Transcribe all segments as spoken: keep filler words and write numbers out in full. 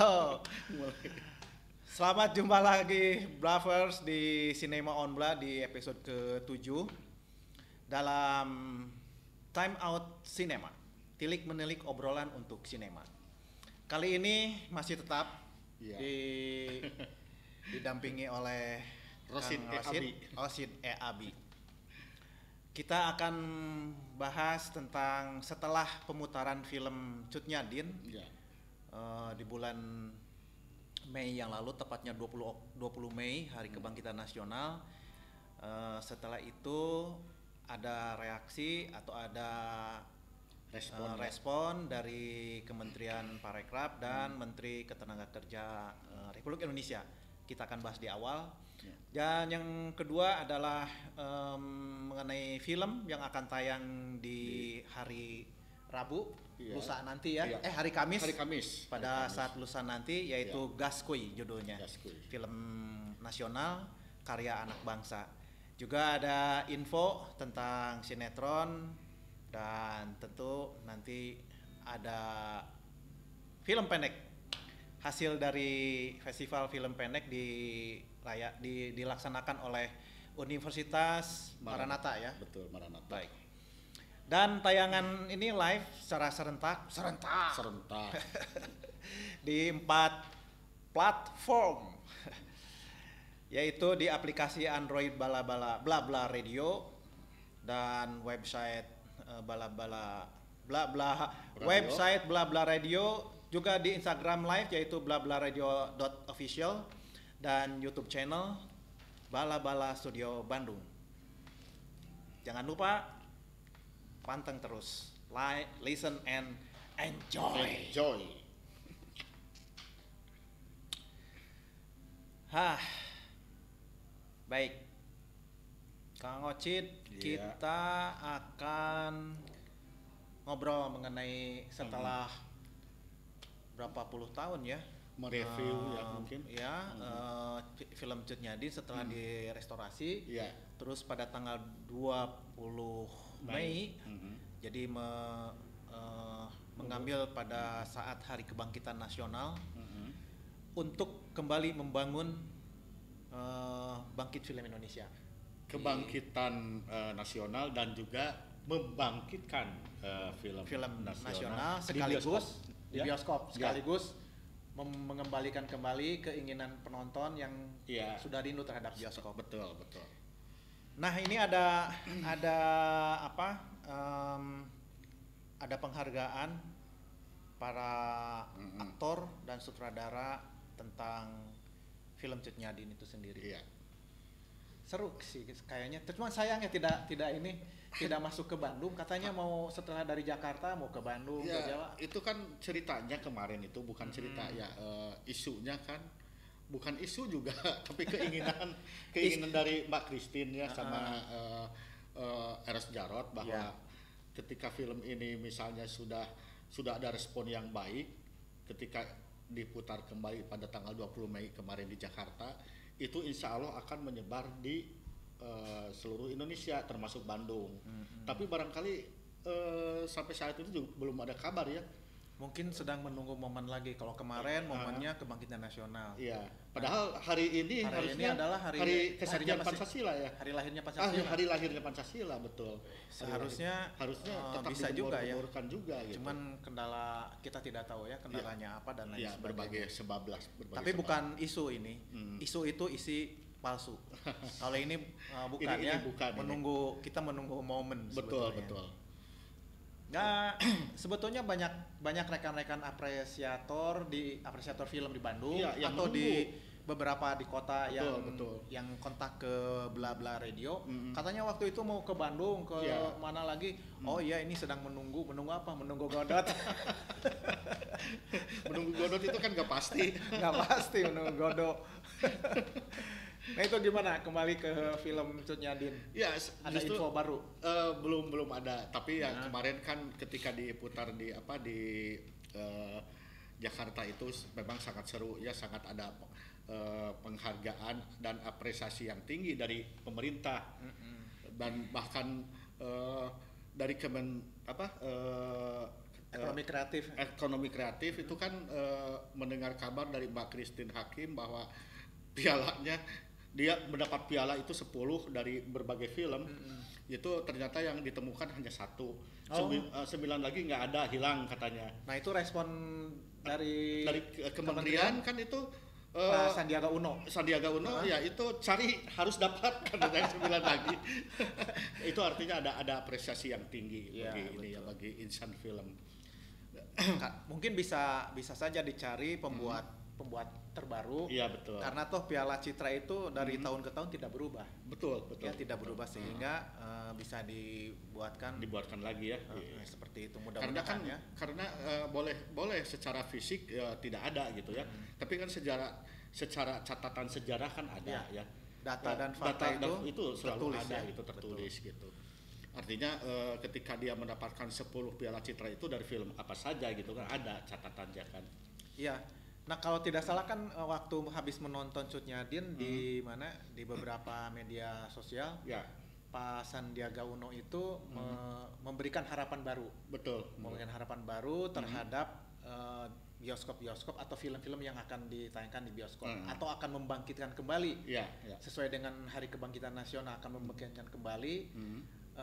Oh, selamat jumpa lagi Blavers di Cinema on Bla di episode ketujuh dalam Time Out Cinema. Tilik menilik obrolan untuk sinema. Kali ini masih tetap Iya. di didampingi oleh Rosid Kang E. Rosid, Abi. Rosid E. Abi. Kita akan bahas tentang setelah pemutaran film Cut Nyadin Ya. uh, di bulan Mei yang lalu, tepatnya dua puluh Mei, Hari Kebangkitan Nasional. Uh, setelah itu ada reaksi atau ada Respon, uh, ya. respon dari Kementerian Parekraf dan hmm. Menteri Ketenagakerjaan uh, Republik Indonesia. Kita akan bahas di awal. Ya. Dan yang kedua adalah um, mengenai film yang akan tayang di hari Rabu, Iya. lusa nanti ya, Iya. eh hari Kamis. Hari Kamis. Pada Hari Kamis. saat lusa nanti, yaitu Iya. Gaskui judulnya. Gaskui. Film nasional karya anak bangsa. Juga ada info tentang sinetron dan tentu nanti ada film pendek. Hasil dari festival film pendek di raya di, dilaksanakan oleh Universitas Maranatha ya. Betul, Maranatha. Baik. Dan tayangan ini live secara serentak, serentak, Serentak. di empat platform, yaitu di aplikasi Android Bala-Bala Bla Bla Radio dan website uh, Bala-Bala Bla Bla Radio. website Bla Bla Radio, juga di Instagram live yaitu blablaradio dot official dan YouTube channel Bala-Bala Studio Bandung. Jangan lupa panteng terus, like, listen and enjoy. Enjoy. Hah. Baik. Kang Ocit, Iya. kita akan ngobrol mengenai setelah berapa puluh tahun ya, Mereview uh, ya mungkin. ya Hmm. uh, fi- film Cut Nyadin setelah Hmm. direstorasi. Iya. Terus pada tanggal dua puluh Mei, Mhm. jadi me- uh, mengambil pada saat Hari Kebangkitan Nasional Mhm. untuk kembali membangun uh, bangkit film Indonesia. Kebangkitan eh, nasional dan juga membangkitkan eh, film, Film nasional, nasional di sekaligus bioskop. di Ya. bioskop, Ya. sekaligus mem- mengembalikan kembali keinginan penonton yang Ya. sudah rindu terhadap bioskop. Betul, betul. Nah, ini ada ada apa? em, ada penghargaan para Mm-mm. aktor dan sutradara tentang film Cut Nyadin itu sendiri. Iya. Seru sih kayaknya. Cuma sayangnya tidak tidak ini tidak masuk ke Bandung. Katanya mau setelah dari Jakarta mau ke Bandung, ke Ya, Jawa. itu kan ceritanya kemarin itu bukan cerita Hmm. ya eh, isunya kan bukan isu juga tapi keinginan keinginan dari Mbak Christine ya sama eh, eh, Eros Jarot bahwa Ya. ketika film ini misalnya sudah sudah ada respon yang baik ketika diputar kembali pada tanggal dua puluh Mei kemarin di Jakarta, itu insya Allah akan menyebar di eh, seluruh Indonesia termasuk Bandung. Mm-mm. Tapi barangkali eh, sampai saat itu juga belum ada kabar ya. Mungkin sedang menunggu momen lagi. Kalau kemarin Ah. momennya Kebangkitan Nasional. Iya. Padahal hari ini Hari harusnya ini adalah hari, hari harinya kesaktian pasti- Pancasila ya. Hari lahirnya Ah, Pancasila. ya, hari lahirnya Pancasila betul. Seharusnya harusnya eh, tetap bisa juga ya. digembor-gemborkan juga gitu. Cuman kendala kita tidak tahu ya kendalanya apa dan lain ya, sebagainya. berbagai sebab lah, berbagai Tapi sebab. bukan isu ini. Hmm. Isu itu isi palsu. Kalau ini uh, bukan Ini- ini ya. bukan ini. menunggu kita menunggu momen. Betul, sebetulnya. betul. Nah, sebetulnya banyak banyak rekan-rekan apresiator di apresiator film di Bandung Iya, yang atau di menunggu. beberapa di kota Betul, yang betul. yang kontak ke Bla Bla Radio. Mm-mm. Katanya waktu itu mau ke Bandung, ke Iya. mana lagi? Mm. Oh iya, ini sedang menunggu. Menunggu apa? Menunggu Godot. Menunggu Godot itu kan gak pasti. Nggak pasti menunggu Godot. Nah, itu gimana? Kembali ke film Cut Nyadin. Ya, s- Ada justru info baru. eh, belum belum ada. Tapi ya Nah. kemarin kan ketika diputar di apa di eh, Jakarta itu s- memang sangat seru ya, sangat ada eh, penghargaan dan apresiasi yang tinggi dari pemerintah dan bahkan eh, dari Kemen apa eh, Ekonomi kreatif. Ekonomi kreatif itu kan uh, mendengar kabar dari Mbak Christine Hakim bahwa pialanya dia mendapat piala itu sepuluh dari berbagai film. Mm-hmm. Itu ternyata yang ditemukan hanya satu. Oh. Sembil, uh, sembilan lagi nggak ada, hilang katanya. Nah itu respon dari dari uh, kementerian, kementerian kan itu uh, Sandiaga Uno. Sandiaga Uno uh-huh. ya itu cari harus dapat katanya sembilan lagi. Itu artinya ada ada apresiasi yang tinggi ya, bagi betul. ini ya bagi insan film. Mungkin bisa bisa saja dicari pembuat hmm. pembuat terbaru. Iya betul. Karena toh Piala Citra itu dari hmm. tahun ke tahun tidak berubah. Betul betul. Ya tidak betul. berubah sehingga hmm. uh, bisa dibuatkan. Dibuatkan lagi ya. Uh, iya. Seperti itu mudah-mudahan karena kan, ya. Karena uh, boleh boleh secara fisik uh, tidak ada gitu ya. Hmm. Tapi kan sejarah secara catatan sejarah kan ada ya. ya. Data dan fakta data, itu, itu selalu tertulis, ada ya. gitu tertulis betul. gitu. Artinya uh, ketika dia mendapatkan sepuluh Piala Citra itu dari film apa saja gitu kan ada catatannya kan. Iya. Nah kalau tidak salah kan waktu habis menonton Cut Nyadin hmm. di mana di beberapa media sosial, ya. Pak Sandiaga Uno itu hmm. me- memberikan harapan baru. Betul. Memberikan harapan baru terhadap hmm. uh, bioskop-bioskop atau film-film yang akan ditayangkan di bioskop hmm. atau akan membangkitkan kembali. Ya, ya. Sesuai dengan Hari Kebangkitan Nasional akan membangkitkan kembali. Hmm.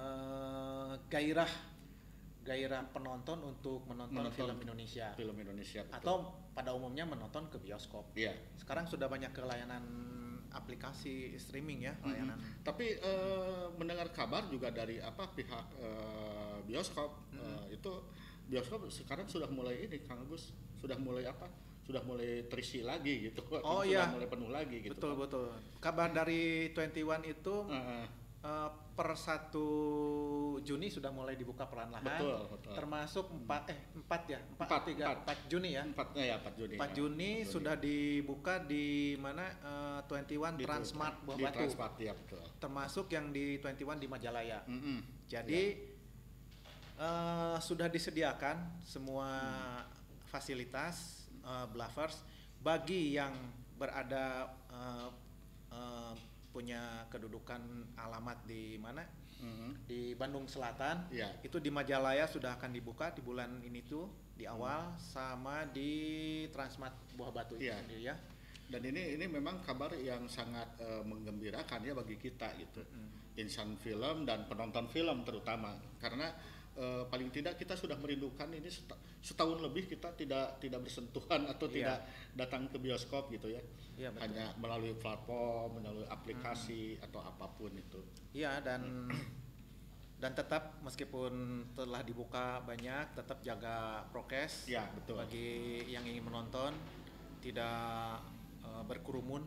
Uh, gairah gairah penonton untuk menonton, menonton film Indonesia, film Indonesia betul. Atau pada umumnya menonton ke bioskop. Iya. Sekarang sudah banyak ke layanan aplikasi streaming ya, mm-hmm. layanan. Tapi uh, mendengar kabar juga dari apa pihak uh, bioskop mm-hmm. uh, itu bioskop sekarang sudah mulai ini Kang Agus sudah mulai apa? Sudah mulai terisi lagi gitu. Oh sudah iya. mulai penuh lagi gitu. Betul kan? betul. Kabar dari dua puluh satu itu uh-uh. Uh, per satu Juni sudah mulai dibuka perlahan-lahan. Betul, betul. Termasuk empat eh empat ya, empat, empat, tiga, empat. empat Juni ya. Empatnya ya empat Juni. empat Juni ya, sudah dibuka di mana uh, dua puluh satu di Transmart Buah di Batu. Transmart ya betul. Termasuk yang di dua puluh satu di Majalaya. Mm-hmm. Jadi ya. uh, sudah disediakan semua hmm. fasilitas uh, Blavers bagi yang berada uh, uh, punya kedudukan alamat di mana mm-hmm. di Bandung Selatan yeah. itu di Majalaya sudah akan dibuka di bulan ini tuh di awal mm. sama di Transmart Buah Batu itu yeah. sendiri ya. Dan ini ini memang kabar yang sangat uh, menggembirakan ya bagi kita gitu mm. insan film dan penonton film terutama karena uh, paling tidak kita sudah merindukan ini seta- setahun lebih kita tidak tidak bersentuhan atau yeah. tidak datang ke bioskop gitu ya. Ya, hanya melalui platform, melalui aplikasi hmm. atau apapun itu. Iya dan hmm. dan tetap meskipun telah dibuka banyak, tetap jaga prokes. Ya betul. Bagi yang ingin menonton tidak uh, berkerumun,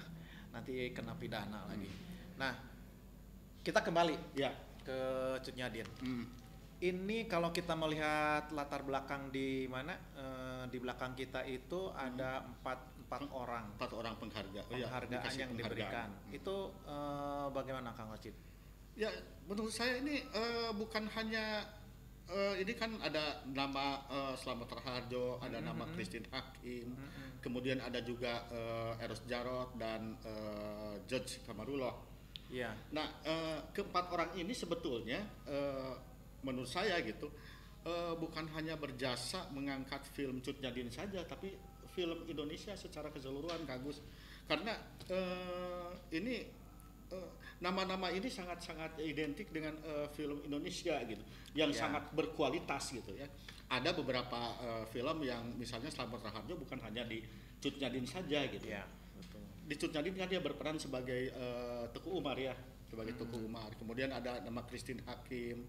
nanti kena pidana hmm. lagi. Nah kita kembali ya. ke Cut Nyadin. Hmm. Ini kalau kita melihat latar belakang di mana uh, di belakang kita itu hmm. ada empat empat orang empat orang pengharga penghargaan ya, yang diberikan hmm. itu uh, bagaimana Kang Ocit? Ya menurut saya ini uh, bukan hanya uh, ini kan ada nama uh, Slamet Raharjo, ada mm-hmm. nama Christine Hakim, mm-hmm. kemudian ada juga uh, Eros Jarot dan uh, George Kamarullah. Yeah. Nah uh, keempat orang ini sebetulnya uh, menurut saya gitu uh, bukan hanya berjasa mengangkat film Cut Nyadin saja, tapi film Indonesia secara keseluruhan Kagus karena uh, ini uh, nama-nama ini sangat-sangat identik dengan uh, film Indonesia gitu yang yeah. sangat berkualitas gitu ya. Ada beberapa uh, film yang misalnya Slamet Raharjo bukan hanya di Cut Nyadin saja gitu. Yeah, betul. Di Cut Nyadin kan dia berperan sebagai uh, Teku Umar ya, sebagai hmm. Teku Umar. Kemudian ada nama Christine Hakim.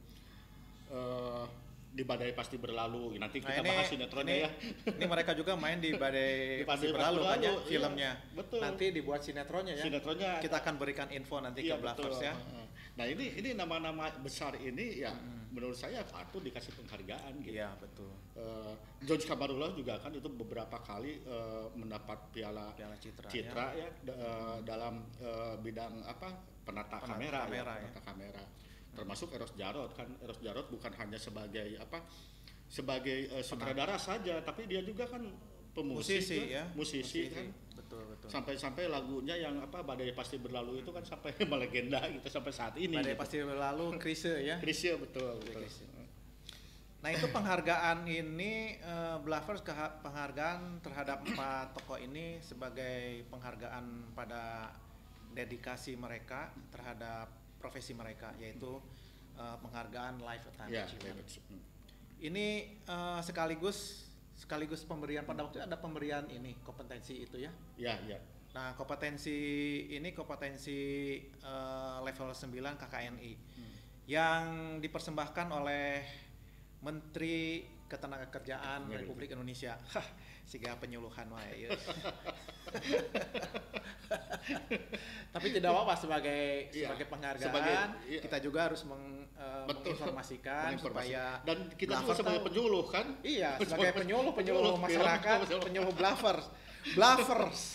Uh, di Badai Pasti Berlalu nanti kita nah, ini, bahas sinetronnya ini, ya ini mereka juga main di Badai, di Pasti Berlalu kan ya filmnya iya, betul. Nanti dibuat sinetronnya ya sinetronnya kita akan berikan info nanti iya, ke Blavers ya. Nah ini ini nama-nama besar ini ya hmm. menurut saya patut dikasih penghargaan gitu. Iya betul. uh, George Kamarullah juga kan itu beberapa kali uh, mendapat piala, piala Citra, Citra ya, ya d- uh, dalam uh, bidang apa penata, penata kamera, kamera ya, ya. penata kamera termasuk Eros Jarot kan Eros Jarot bukan hanya sebagai apa sebagai uh, sutradara saja tapi dia juga kan pemusik musisi ya, ya musisi, musisi kan betul betul sampai-sampai lagunya yang apa Badai Pasti Berlalu itu kan sampai melegenda gitu sampai saat ini Badai gitu. Pasti Berlalu Krisye ya Krisye betul betul Krisye. Nah itu penghargaan ini uh, Blavers keha- penghargaan terhadap empat tokoh ini sebagai penghargaan pada dedikasi mereka terhadap profesi mereka, yaitu uh, penghargaan Lifetime Ya, Achievement. hmm. Ini uh, sekaligus sekaligus pemberian pada waktu itu ada pemberian ini kompetensi itu ya. Ya, ya. Nah kompetensi ini kompetensi uh, level sembilan K K N I hmm. yang dipersembahkan oleh Menteri Ketenagakerjaan ya, Republik gitu. Indonesia. Hah, siga penyuluhan wae ya. Tapi tidak apa-apa sebagai ya, sebagai penghargaan sebagai, ya. Kita juga harus meng, uh, menginformasikan supaya dan kita juga sebagai penyuluh kan? Iya, sebagai penyuluh penyuluh masyarakat, penyuluh Blavers. Blavers.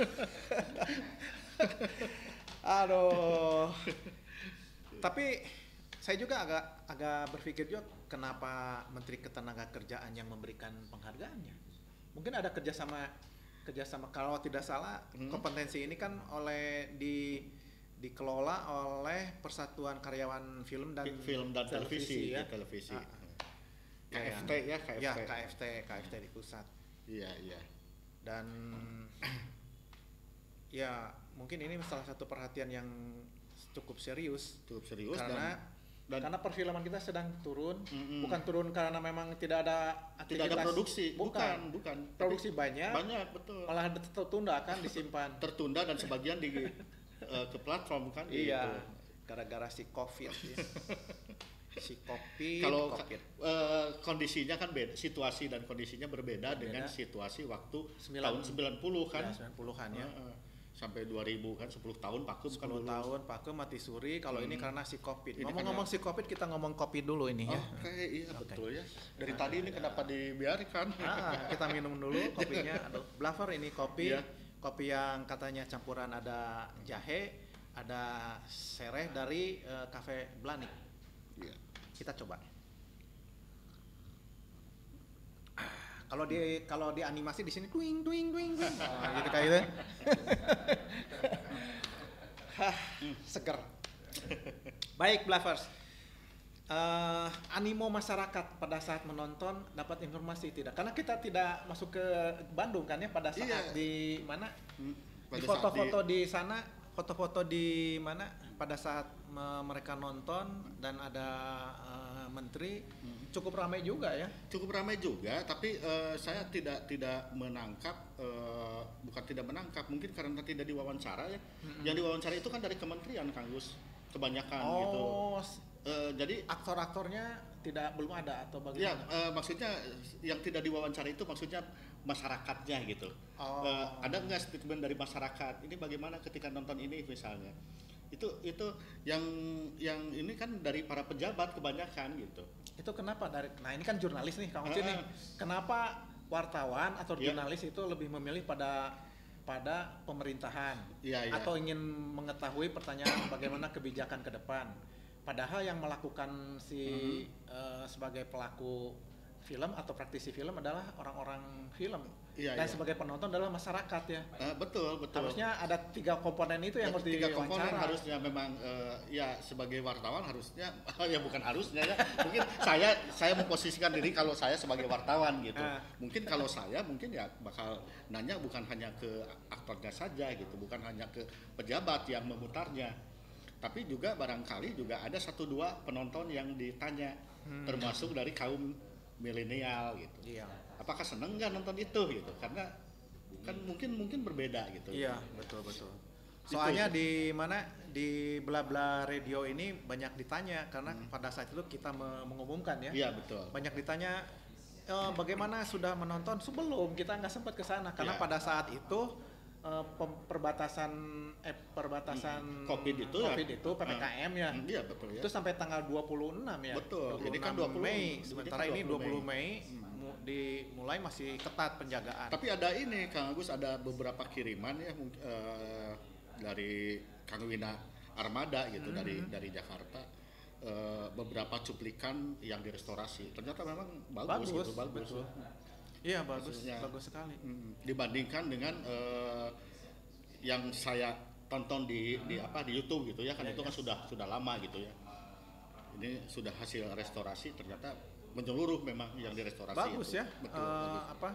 Aduh. Tapi saya juga agak agak berpikir juga kenapa Menteri Ketenagakerjaan yang memberikan penghargaannya. Mungkin ada kerjasama kerjasama kalau tidak salah hmm. kompetensi ini kan oleh di dikelola oleh Persatuan Karyawan Film dan Film dan Televisi, televisi ya. Televisi. Ah, K F T ya, K F T. Ya, K F T, K F T di pusat. Iya, iya. Dan ya mungkin ini salah satu perhatian yang cukup serius. Cukup serius karena dan Dan, karena perfilman kita sedang turun, mm-mm. bukan turun karena memang tidak ada aktivitas, tidak ada produksi, bukan, bukan, bukan. produksi banyak, banyak betul. Malah tertunda kan disimpan, tertunda dan sebagian di uh, ke platform kan. Iya, gitu. gara-gara si COVID, ya. si COVID. Kalau COVID. Uh, kondisinya kan beda, situasi dan kondisinya berbeda, berbeda. dengan situasi waktu sembilan, tahun sembilan puluh kan, ya, sembilan puluhan ya. Uh, uh. Sampai dua ribu kan sepuluh tahun Pakem kan sepuluh tahun Pakem mati suri kalau hmm. ini karena si Covid. Ngomong-ngomong karena... si Covid kita ngomong kopi dulu ini ya. Oke, okay, iya okay. betul ya. Dari nah, tadi ini ya. Kenapa dibiarkan? Ah, kita minum dulu kopinya. Aduh, Blaver ini kopi. Yeah. Kopi yang katanya campuran ada jahe, ada sereh dari uh, Cafe Blanik. Yeah. Kita coba. Kalau di kalau di animasi di sini twing twing twing, twing. Oh, gitu kayak gitu. Hah, seger. Baik, Blavers. Uh, animo masyarakat pada saat menonton dapat informasi tidak? Karena kita tidak masuk ke Bandung kan ya pada saat iya. di mana? Hmm, di foto-foto di... di sana, foto-foto di mana pada saat me- mereka nonton dan ada uh, menteri. Hmm. Cukup ramai juga ya. Cukup ramai juga, tapi uh, saya tidak tidak menangkap, uh, bukan tidak menangkap, mungkin karena tidak diwawancara ya. Mm-hmm. Yang diwawancara itu kan dari kementerian, Kang Gus, kebanyakan oh, gitu. Uh, jadi aktor-aktornya tidak belum ada atau bagaimana? Ya, uh, maksudnya yang tidak diwawancara itu maksudnya masyarakatnya gitu. Oh. Uh, ada nggak statement dari masyarakat? Ini bagaimana ketika nonton ini misalnya? Itu itu yang yang ini kan dari para pejabat kebanyakan gitu. Itu kenapa dari nah ini kan jurnalis nih Kang Ucin uh, nih. Kenapa wartawan atau yeah. jurnalis itu lebih memilih pada pada pemerintahan yeah, yeah. atau ingin mengetahui pertanyaan bagaimana kebijakan ke depan. Padahal yang melakukan si uh-huh. uh, sebagai pelaku film atau praktisi film adalah orang-orang film. Iya, dan iya. sebagai penonton adalah masyarakat ya. Uh, betul, betul. Harusnya ada tiga komponen itu yang ya, harus tiga komponen diwawancara. harusnya memang uh, ya sebagai wartawan harusnya ya bukan harusnya ya. Mungkin saya saya memposisikan diri kalau saya sebagai wartawan gitu. Uh. Mungkin kalau saya mungkin ya bakal nanya bukan hanya ke aktornya saja gitu, bukan hanya ke pejabat yang memutarnya. Tapi juga barangkali juga ada satu dua penonton yang ditanya hmm. termasuk dari kaum milenial gitu. Iya. Apakah seneng nggak nonton itu gitu? Karena kan mungkin mungkin berbeda gitu. Iya, betul betul. Soalnya itu, di mana di Bla Bla Radio ini banyak ditanya karena hmm. pada saat itu kita mengumumkan ya. Iya, betul. Banyak ditanya e, bagaimana sudah menonton sebelum kita nggak sempat ke sana karena ya. Pada saat itu Uh, perbatasan eh perbatasan hmm. COVID itu COVID ya, itu P P K M uh, ya. Iya betul ya. Itu sampai tanggal dua puluh enam ya. Betul. Jadi kan dua puluh Mei. Sementara ini dua puluh Mei hmm. dimulai masih ketat penjagaan. Tapi ada ini Kang Agus, ada beberapa kiriman ya uh, dari Kang Wina Armada gitu hmm. dari dari Jakarta. Uh, beberapa cuplikan yang direstorasi. Ternyata memang bagus, bagus gitu, bagus. Betul. Iya bagus, maksudnya, bagus sekali. Dibandingkan dengan uh, yang saya tonton di, di apa di YouTube gitu ya kan ya, itu kan ya. sudah sudah lama gitu ya. Ini sudah hasil restorasi ternyata menyeluruh memang yang direstorasi. Bagus itu. ya. Betul, Uh, bagus. apa?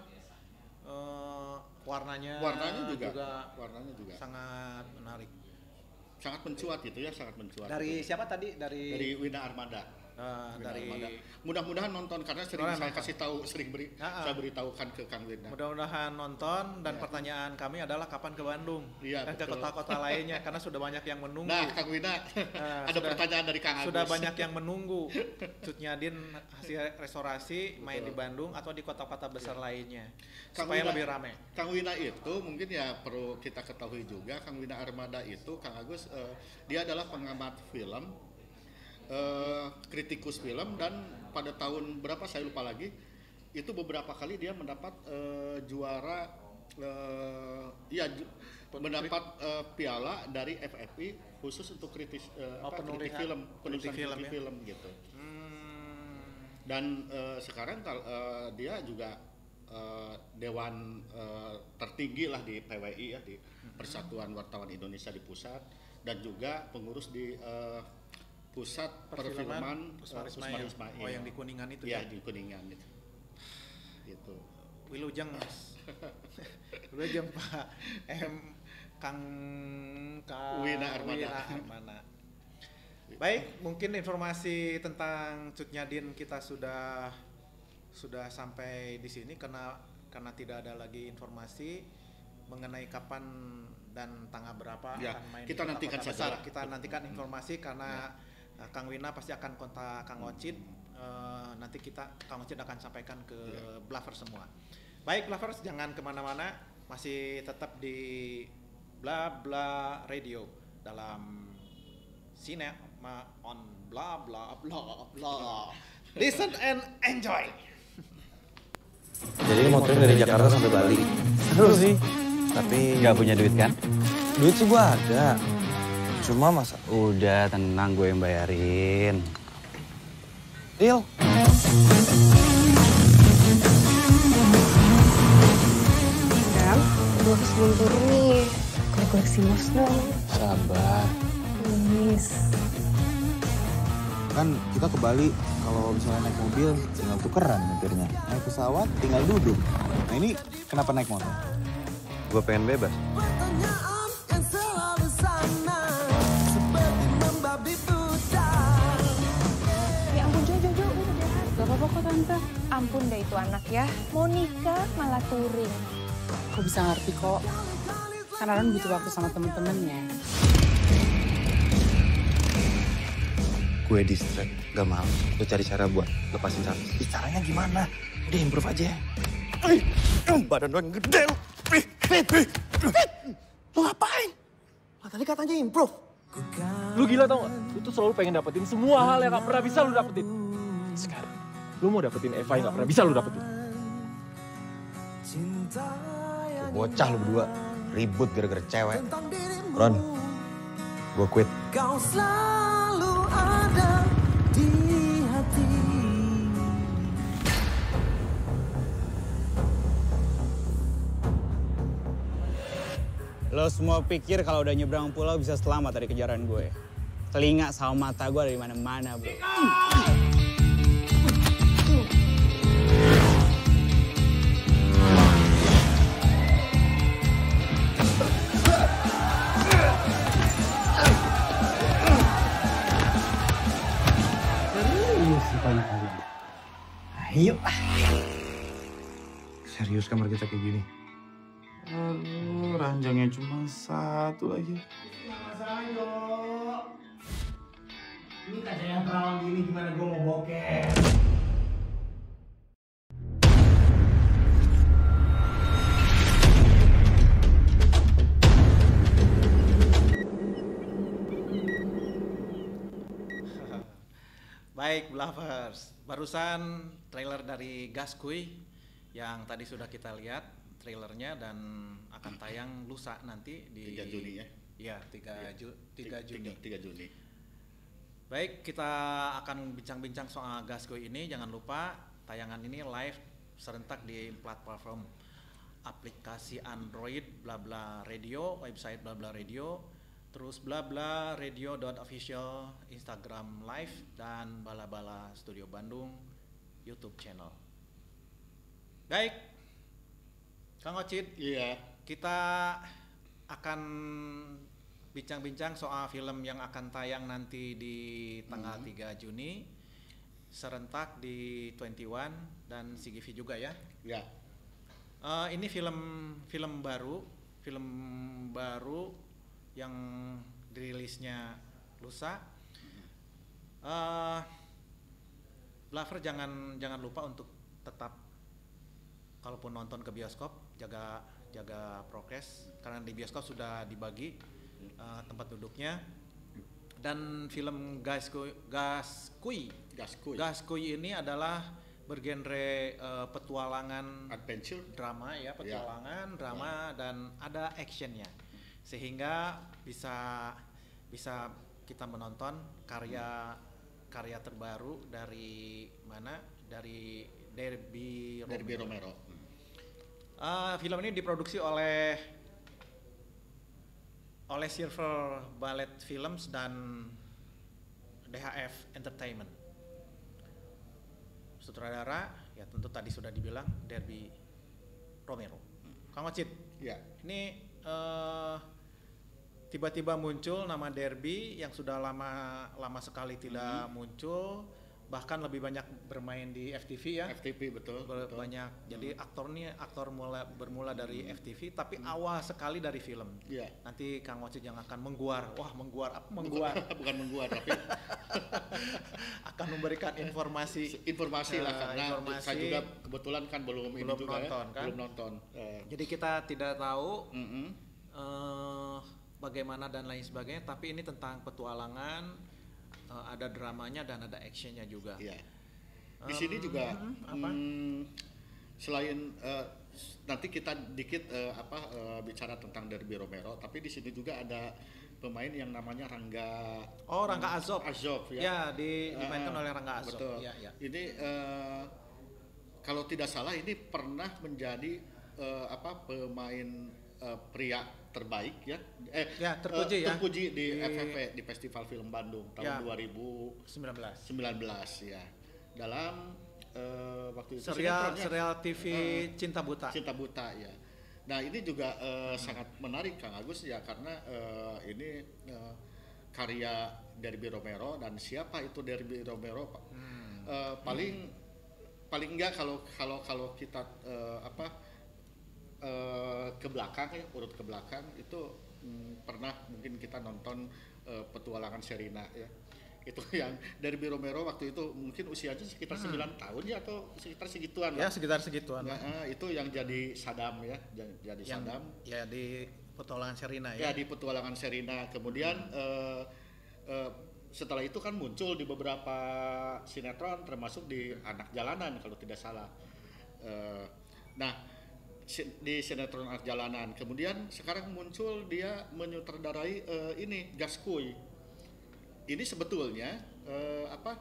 Uh, warnanya Warnanya juga, juga warnanya juga sangat menarik. Sangat mencuat gitu ya, sangat mencuat. Dari gitu. siapa tadi? Dari Dari Wina Armada. Uh, dari Armada. Mudah-mudahan nonton karena sering Mudah saya nonton. kasih tahu, sering beri, Ah, ah. saya beritahukan ke Kang Wina. mudah-mudahan nonton dan Ya. pertanyaan kami adalah kapan ke Bandung Iya, dan ke betul. kota-kota lainnya karena sudah banyak yang menunggu. Nah, Kang Wina, Nah, ada sudah- pertanyaan dari Kang Agus. Sudah banyak yang menunggu Cut Nyadin hasil restorasi main Betul. di Bandung atau di kota-kota besar lainnya Kang supaya Wina- lebih ramai. Kang Wina itu mungkin ya perlu kita ketahui juga, Kang Wina Armada itu Kang Agus eh, dia adalah pengamat film, eh, kritikus film, dan pada tahun berapa saya lupa lagi itu beberapa kali dia mendapat eh, juara eh, ya ju- mendapat eh, piala dari F F I khusus untuk kritis eh, Oh, apa, kritik penulisan- film, penulisan kritik film kritik ya? film gitu. Hmm, Dan eh, sekarang kal- eh, dia juga eh, dewan eh, tertinggi lah di P W I ya, di Persatuan Wartawan Indonesia di pusat, dan juga pengurus di eh, pusat perfilman Pusmar eh, Ismail. Ismail. Oh, yang di Kuningan itu ya, ya. di Kuningan itu. Gitu. Wilujeng Mas. Wilujeng Pak M Kang Kang Wina Armada. Wina Armada. Baik, mungkin informasi tentang Cut Nyadin kita sudah sudah sampai di sini karena karena tidak ada lagi informasi mengenai kapan dan tanggal berapa Ya, akan main kita di nantikan kota-kota saja besar. lah. Kita nantikan Hmm. informasi karena uh, Kang Wina pasti akan kontak Kang Ocit. Uh, nanti kita Kang Ocit akan sampaikan ke Ya. Blavers semua. Baik Blavers, jangan kemana-mana, masih tetap di Bla Bla Radio dalam Cinema on Bla Bla Bla Bla. Listen and enjoy. Jadi motorin dari Jakarta sampai Bali. Seru sih. Tapi Nggak punya duit kan? duit sih gua ada. Cuma masa Udah tenang, gue yang bayarin. deal. Ram, gue harus belum turun nih. Gue koleksi mos dong. Sabar. Please. Kan kita ke Bali kalau misalnya naik mobil tinggal tukeran nyetirnya. Naik pesawat tinggal duduk. Nah ini kenapa naik motor? Gue pengen bebas. Ya ampun, Jo, Jo, Jo, udah. Gak apa-apa kok, Tante. Ampun deh itu anak ya. Mau nikah malah touring. Aku bisa ngerti kok. Karena Ron butuh waktu sama temen-temennya. Gue distract, gak mau. Gue cari cara buat lepasin Sapi. Ih, caranya gimana? Udah improve aja. Eh, badan lo yang gede lo. Eh, Fit, Fit, Fit. Lo ngapain? Lah, tadi katanya improve. Lu gila tau gak? Lu tuh selalu pengen dapetin semua hal yang gak pernah bisa lu dapetin. Sekarang, lu mau dapetin Eva yang gak pernah bisa lu dapetin. Bocah lu berdua, ribut gara-gara cewek. Ron, gue quit. Kau selalu ada di hati. Lo semua pikir kalau udah nyebrang pulau bisa selamat dari kejaran gue. Telinga sama mata gue ada di mana-mana, bro. Serius rupanya kalian. Ayo. Serius kamar kita kayak gini. Aduh, ranjangnya cuma satu lagi. Ini kaca yang terawang gini gimana gue mau bokeh. Baik, Blavers. Barusan trailer dari Gaskuy yang tadi sudah kita lihat trailernya dan akan tayang lusa nanti di tiga Juni ya. Iya, tiga Ju- tiga Juni. tiga Juni. Baik, kita akan bincang-bincang soal Gaskuy ini. Jangan lupa tayangan ini live serentak di platform aplikasi Android Bla Bla Radio, website Bla Bla Radio, terus bla bla radio dot official Instagram live, dan Bala Bala Studio Bandung YouTube channel. Baik, Kang Ocit, Iya. kita akan bincang-bincang soal film yang akan tayang nanti di tanggal Hmm. tiga Juni serentak di dua puluh satu dan C G V juga ya. Ya. Eh, ini film film baru, film baru yang dirilisnya lusa. Eh, Lover jangan jangan lupa untuk tetap kalaupun nonton ke bioskop jaga jaga prokes karena di bioskop sudah dibagi uh, tempat duduknya. Dan film Gaskui Gaskui Gaskui. Gaskui ini adalah bergenre uh, petualangan, Adventure. drama ya, petualangan, drama dan ada actionnya. Sehingga bisa bisa kita menonton karya karya terbaru dari mana? Dari Derby Romero. Derby Romero. Uh, film ini diproduksi oleh oleh Silver Ballet Films dan D H F Entertainment. Sutradara ya tentu tadi sudah dibilang Derby Romero. Kang Ocit, Ya. ini uh, tiba-tiba muncul nama Derby yang sudah lama lama sekali tidak Hmm. muncul, bahkan lebih banyak bermain di F T V ya. F T V betul. Ber- betul. banyak. Jadi aktor nih aktor mulai bermula dari F T V tapi awal sekali dari film. Iya. Nanti Kang Ocit yang akan mengguar. Wah, mengguar apa mengguar? Bukan mengguar tapi akan memberikan informasi. informasi lah Eh, karena informasi. saya juga kebetulan kan belum, ini Belum juga nonton, ya, kan? belum nonton. Eh, Jadi kita tidak tahu mm-mm. eh, bagaimana dan lain sebagainya, tapi ini tentang petualangan, eh, ada dramanya dan ada actionnya juga. Iya. Di Em, sini juga mm, apa? mm, selain eh, nanti kita dikit eh, apa eh, bicara tentang Derby Romero, tapi di sini juga ada pemain yang namanya Rangga. Oh, Rangga Azob. Azob ya. Ya, di, dimainkan Eh, oleh Rangga Azob. Betul. Ya, ya. Ini eh, kalau tidak salah ini pernah menjadi eh, apa pemain eh, pria terbaik ya. Eh Ya, terpuji eh, ya. terpuji di, Di- F F V di Festival Film Bandung tahun Ya. dua ribu sembilan belas. sembilan belas ya. Dalam eh, waktu itu Serial sinetronnya, serial T V eh, Cinta Buta. Cinta Buta ya. Nah ini juga eh, sangat menarik Kang Agus ya karena eh, ini eh, karya Derby Romero dan siapa itu Derby Romero Pak? Hmm. Eh, paling paling enggak kalau kalau kalau kita eh, apa eh, ke belakang ya urut ke belakang itu mm, pernah mungkin kita nonton eh, petualangan Sherina ya. Itu yang Derby Romero waktu itu mungkin usianya sekitar sembilan tahun ya atau sekitar segituan Ya, lah. sekitar segituan. Ya, eh, itu yang jadi Saddam ya, jadi, jadi Yang Saddam. ya di petualangan Sherina Ya ya. di petualangan Sherina. Kemudian eh, eh, setelah itu kan muncul di beberapa sinetron termasuk di Anak Jalanan kalau tidak salah. Eh, nah si- di sinetron Anak Jalanan. Kemudian sekarang muncul dia menyutradarai eh, ini Gaskui. Ini sebetulnya eh, apa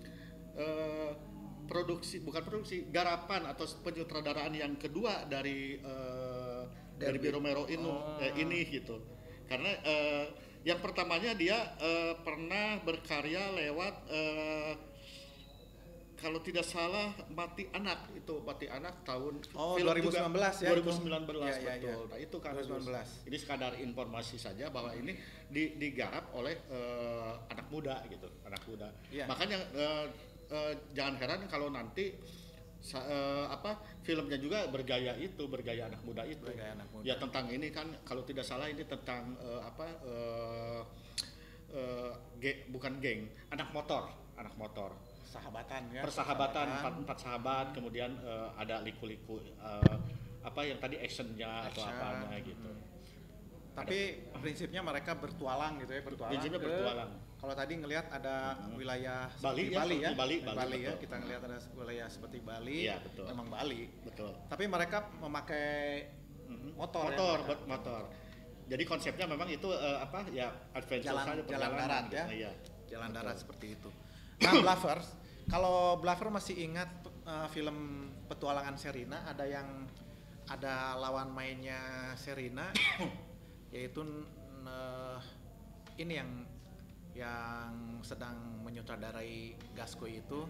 eh, produksi bukan produksi garapan atau penyutradaraan yang kedua dari eh, Derby Romero ini, Oh. eh, ini gitu karena eh, yang pertamanya dia eh, pernah berkarya lewat eh, kalau tidak salah Mati Anak itu Mati Anak tahun Oh, film dua ribu sembilan belas juga, ya dua ribu itu. sembilan belas Ya, ya, betul. ya. Nah itu kan dua ribu sembilan belas. ini sekadar informasi saja bahwa ini di- digarap oleh eh, anak muda gitu, anak muda. Iya. Makanya eh, eh, jangan heran kalau nanti sa- eh, apa filmnya juga bergaya itu, bergaya anak muda itu. Bergaya anak muda. Ya tentang ini kan kalau tidak salah ini tentang eh, apa eh, eh, ge- bukan geng, anak motor, anak motor. Sahabatan ya. Persahabatan empat, empat sahabat, kemudian eh, ada liku-liku eh, apa yang tadi actionnya atau Action. apanya gitu. Tapi prinsipnya mereka bertualang gitu ya, bertualang. Prinsipnya ke- bertualang. Kalau tadi ngelihat ada wilayah Bali seperti ya, Bali ya, seperti Bali, Bali, ya, betul. kita ngelihat ada wilayah seperti Bali. Iya, betul. Memang Bali. Betul. Tapi mereka memakai Mhm. motor, ya, motor, mereka. bet- motor. Jadi konsepnya memang itu eh, apa ya adventure jalan saja jalan perjalanan darat gitu. ya, Iya. jalan Betul. darat seperti itu. Nah, Blavers, kalau Blaver masih ingat uh, film petualangan Sherina, ada yang ada lawan mainnya Sherina, yaitu uh, ini yang yang sedang menyutradarai Gaskui itu,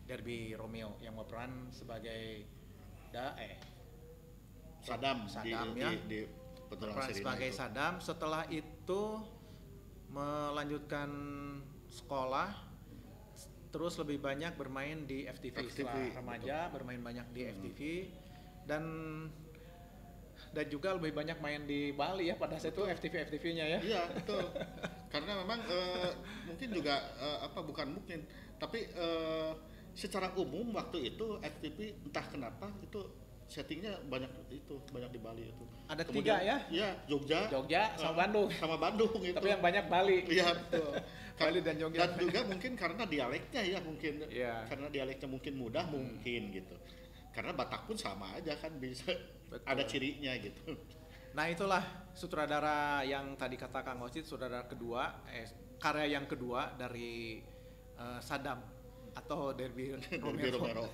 Derby Romeo yang berperan sebagai da eh Saddam, Saddam di, ya. di, di petualangan berperan Sherina sebagai itu. Saddam. Setelah itu melanjutkan sekolah, terus lebih banyak bermain di F T V, F T V, setelah remaja bermain banyak di F T V dan dan juga lebih banyak main di Bali ya pada saat itu F T V F T V-nya ya. Iya betul. Karena memang eh, mungkin juga eh, apa bukan mungkin, tapi eh, secara umum waktu itu F T V entah kenapa itu settingnya banyak itu banyak di Bali itu. Ada Kemudian, tiga ya? Iya, Jogja, Jogja sama eh, Bandung. sama Bandung itu. Tapi yang banyak Bali. Iya betul. Bali dan Jogja. Dan juga mungkin karena dialeknya ya mungkin. Iya. Karena dialeknya mungkin mudah mungkin gitu. Karena Batak pun sama aja kan bisa Betul. ada cirinya gitu. Nah itulah sutradara yang tadi kata Kang Osit, sutradara kedua, eh, karya yang kedua dari eh, Saddam atau Derby Derby Romero. Romero.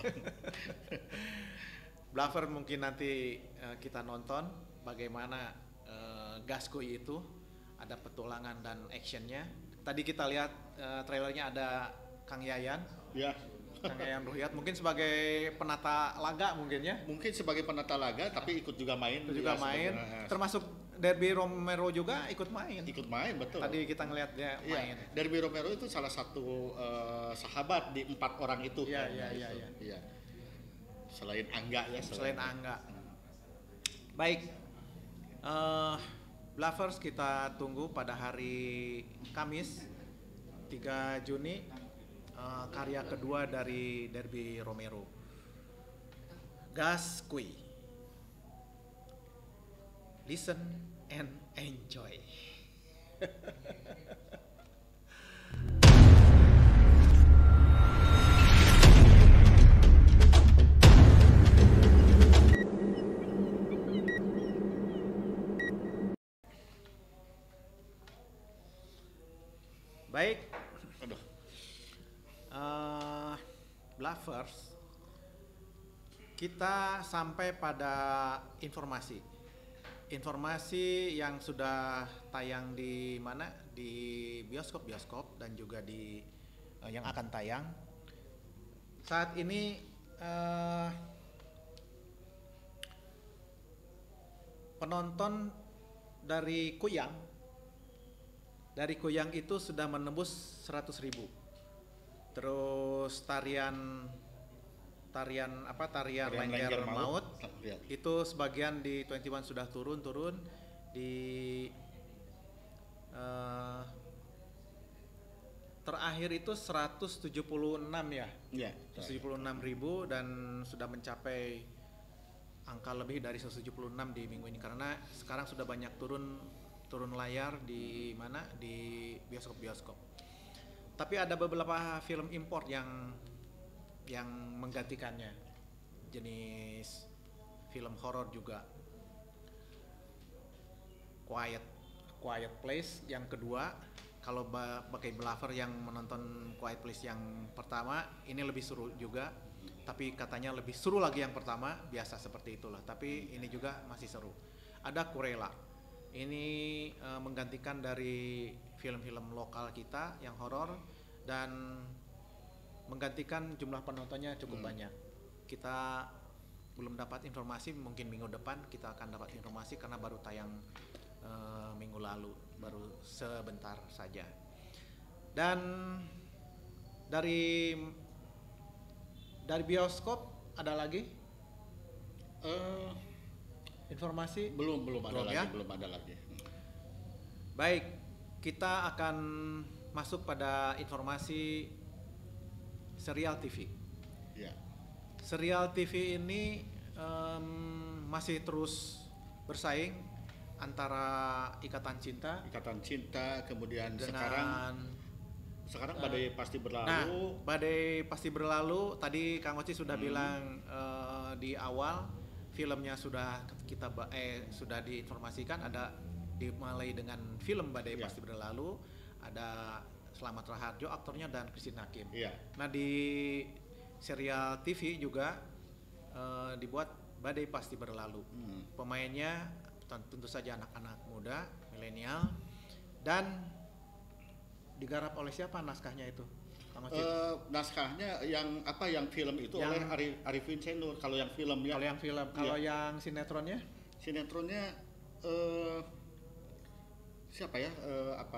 Bluffer mungkin nanti eh, kita nonton bagaimana eh, Gascoigne itu ada petualangan dan actionnya. Tadi kita lihat eh, trailernya ada Kang Yayan, Ya. Kang Yayan Ruhyat mungkin sebagai penata laga mungkin ya. Mungkin sebagai penata laga tapi ikut juga main. Itu juga ya, main, sebenarnya. termasuk Derby Romero juga ikut main. Ikut main betul. Tadi kita ngelihat dia Iya, main. Derby Romero itu salah satu eh, sahabat di empat orang itu. Iya, kan, iya, gitu. iya, iya. Iya. Selain Angga ya. Selain Angga. Baik, eh Bluffers kita tunggu pada hari Kamis tiga Juni eh, karya kedua dari Derby Romero, Gascoigne. Listen and enjoy. Baik, Aduh. eh Bluffers, kita sampai pada informasi. Informasi yang sudah tayang di mana? Di bioskop-bioskop dan juga di eh, yang akan tayang. Saat ini eh, penonton dari Kuyang dari Kuyang itu sudah menembus seratus ribu. Terus tarian tarian apa tarian, Tarian Lengger Lengger Maut, Maut, lihat. itu sebagian di dua puluh satu sudah turun-turun di eh, terakhir itu seratus tujuh puluh enam ya. Iya. seratus tujuh puluh enam ribu dan sudah mencapai angka lebih dari seratus tujuh puluh enam di minggu ini karena sekarang sudah banyak turun turun layar di mana di bioskop-bioskop. Tapi ada beberapa film import yang yang menggantikannya, jenis film horor juga. Quiet Quiet Place yang kedua, kalau ba- bagi Bluffer yang menonton Quiet Place yang pertama, ini lebih seru juga. Tapi katanya lebih seru lagi yang pertama, biasa seperti itulah. Tapi ini juga masih seru. Ada Cruella. Ini uh, menggantikan dari film-film lokal kita yang horor dan menggantikan jumlah penontonnya cukup Hmm. banyak. Kita belum dapat informasi, mungkin minggu depan kita akan dapat informasi karena baru tayang uh, minggu lalu, baru sebentar saja. Dan dari dari bioskop ada lagi Eh, informasi? belum belum ada Belum lagi, ya? belum ada lagi. Baik, kita akan masuk pada informasi serial T V. Ya. Serial T V ini em, masih terus bersaing antara Ikatan Cinta Ikatan Cinta, kemudian dengan sekarang sekarang Badai Pasti Berlalu. Nah, Badai Pasti Berlalu. Tadi Kang Oci sudah Hmm. bilang eh, di awal filmnya sudah kita ba- eh sudah diinformasikan, ada dimulai dengan film Badai Ya. Pasti Berlalu, ada Slamet Raharjo aktornya dan Christine Hakim. Iya. Nah di serial T V juga eh, dibuat Badai Pasti Berlalu. Hmm. Digarap oleh siapa naskahnya itu? Kang Ocit? Uh, naskahnya yang apa yang film itu Yang- oleh Ari, Arifin Senur. Kalau yang film ya. Kalau yang film, kalau yang sinetronnya? Sinetronnya uh, siapa ya? Uh, apa?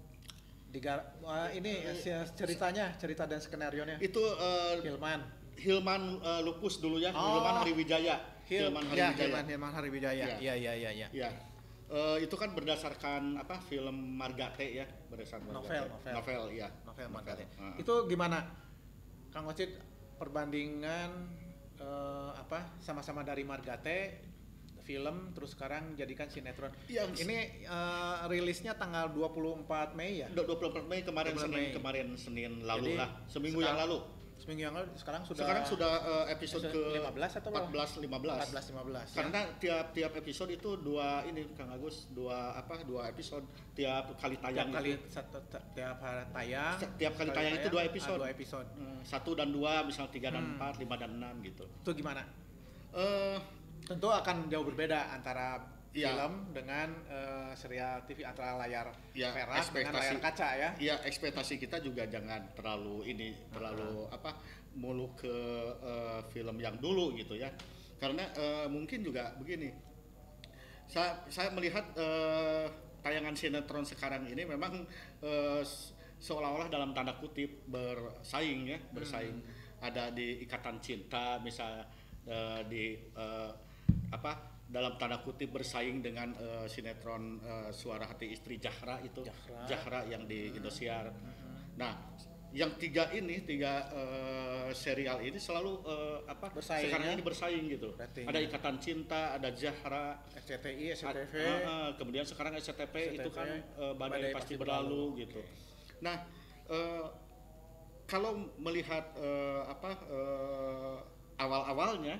Digarap wah, ini eh, ceritanya, cerita dan skenario-nya. Itu uh, Hilman. Hilman uh, Lupus dulu ya. Oh. Hilman Hariwijaya. Hil- Hilman ya, Hariwijaya. Hilman, Hilman Hariwijaya. Iya, iya, iya, iya. Ya. Uh, itu kan berdasarkan apa? Film Margate ya, berdasarkan Novel, Margate. novel. Novel, ya. Novel Margate. Uh. Itu gimana, Kang Ocit, perbandingan eh, apa sama-sama dari Margate film terus sekarang jadikan sinetron. Yang- Ini eh, rilisnya tanggal dua puluh empat Mei ya? dua puluh empat Mei kemarin dua puluh empat Senin Mei. kemarin Senin lalu Jadi, lah, seminggu sekarang- yang lalu. Seminggu yang lalu, sekarang sudah Sekarang sudah uh, episode episode ke lima belas atau berapa? empat belas lima belas. empat belas lima belas. Karena tiap-tiap episode itu dua ini Kang Agus, dua apa? Dua episode tiap kali tayang. tiap kali itu. satu t- tiap hari tayang. Tiap kali tayang itu dua episode. ah, dua episode. Eh, satu dan dua, misal tiga dan Hmm. empat, lima dan enam gitu. Itu gimana? Eh Tentu akan jauh berbeda antara Iya. film dengan eh, serial T V, antara layar ya perak dengan layar kaca ya. Iya, ekspektasi kita juga jangan terlalu ini terlalu apa mulu ke eh, film yang dulu gitu ya. Karena eh, mungkin juga begini. Saya saya melihat eh, tayangan sinetron sekarang ini memang eh, s- seolah-olah dalam tanda kutip bersaing ya, bersaing. Ada di Ikatan Cinta misal eh, di eh, apa dalam tanda kutip bersaing dengan eh, sinetron eh, Suara Hati Istri Jahra itu Jahra. Jahra yang di Indosiar. Nah, yang tiga ini tiga eh, serial ini selalu eh, apa Bersaing, sekarang ya? ini bersaing gitu. Rating. Ada Ikatan Cinta, ada Jahra, S C T I, S C T V. Ah, ah, kemudian sekarang S C T P itu S C T V, kan eh, badai, Badai pasti Pasti berlalu, Berlalu. gitu. Nah, eh, kalau melihat eh, apa eh, awal-awalnya,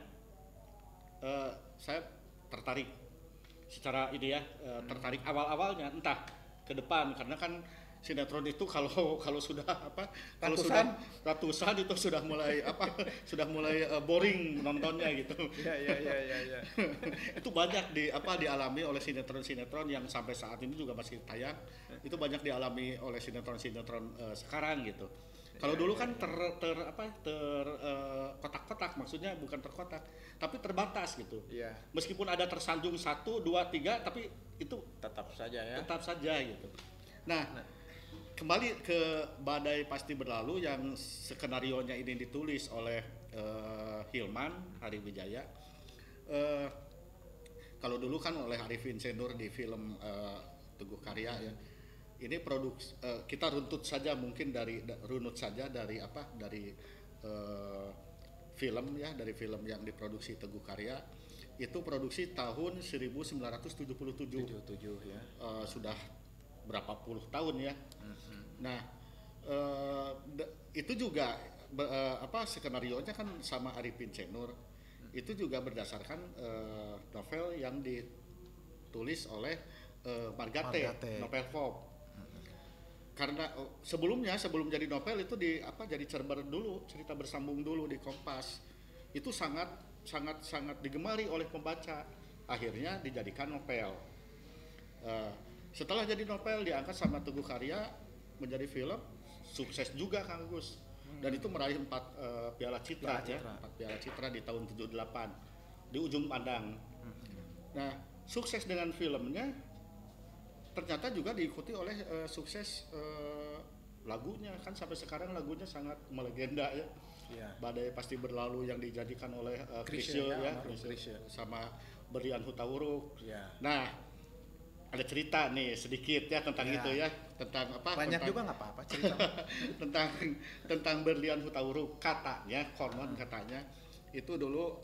eh, saya tertarik secara ini ya, eh, tertarik awal-awalnya entah ke depan karena kan sinetron itu kalau kalau sudah apa kalau Ratusan. sudah ratusan itu sudah mulai apa sudah mulai eh, boring nontonnya gitu. Iya, iya, iya, iya, iya. Itu banyak di apa dialami oleh sinetron-sinetron yang sampai saat ini juga masih tayang. Itu banyak dialami oleh sinetron-sinetron eh, sekarang gitu. Kalau dulu kan ter, ter apa ter eh, kotak-kotak, maksudnya bukan terkotak, tapi terbatas gitu. Iya. Meskipun ada tersanjung satu, dua, tiga, tapi itu Tetap saja ya. tetap saja gitu. Nah, kembali ke Badai Pasti Berlalu yang skenarionya ini ditulis oleh eh, Hilman Hariwijaya. Eh, kalau dulu kan oleh Arifin Senur di film eh, Teguh Karya ya. Ini produksi eh, kita runtut saja mungkin dari da- runut saja dari apa dari eh, film ya dari film yang diproduksi Teguh Karya itu produksi tahun seribu sembilan ratus tujuh puluh tujuh. tujuh tujuh ya. Eh, sudah berapa puluh tahun ya. Nah, eh, de- itu juga be- eh, apa skenarionya kan sama Arifin Senur. Itu juga berdasarkan eh, novel yang ditulis oleh eh, Margate, Margate. novel pop. Karena oh, sebelumnya sebelum jadi novel itu di apa jadi cerber dulu, cerita bersambung dulu di Kompas. Itu sangat sangat sangat digemari oleh pembaca. Akhirnya dijadikan novel. Eh, setelah jadi novel diangkat sama Teguh Karya menjadi film, sukses juga Kang Gus. Dan itu meraih empat eh, piala citra Piala ya, Citra. empat piala citra di tahun tujuh puluh delapan di Ujung Pandang. Nah, sukses dengan filmnya ternyata juga diikuti oleh eh, sukses eh, lagunya kan sampai sekarang lagunya sangat melegenda ya. Iya. Badai Pasti Berlalu yang dijadikan oleh uh, Chrisye, Chrisye ya, ya, almarhum Chrisye, Chrisye. sama Berlian Hutawuruk. Iya. Nah, ada cerita nih sedikit ya tentang Iya. itu ya, tentang apa? Banyak tentang, juga nggak apa-apa cerita. tentang tentang Berlian Hutawuruk katanya, konon katanya itu dulu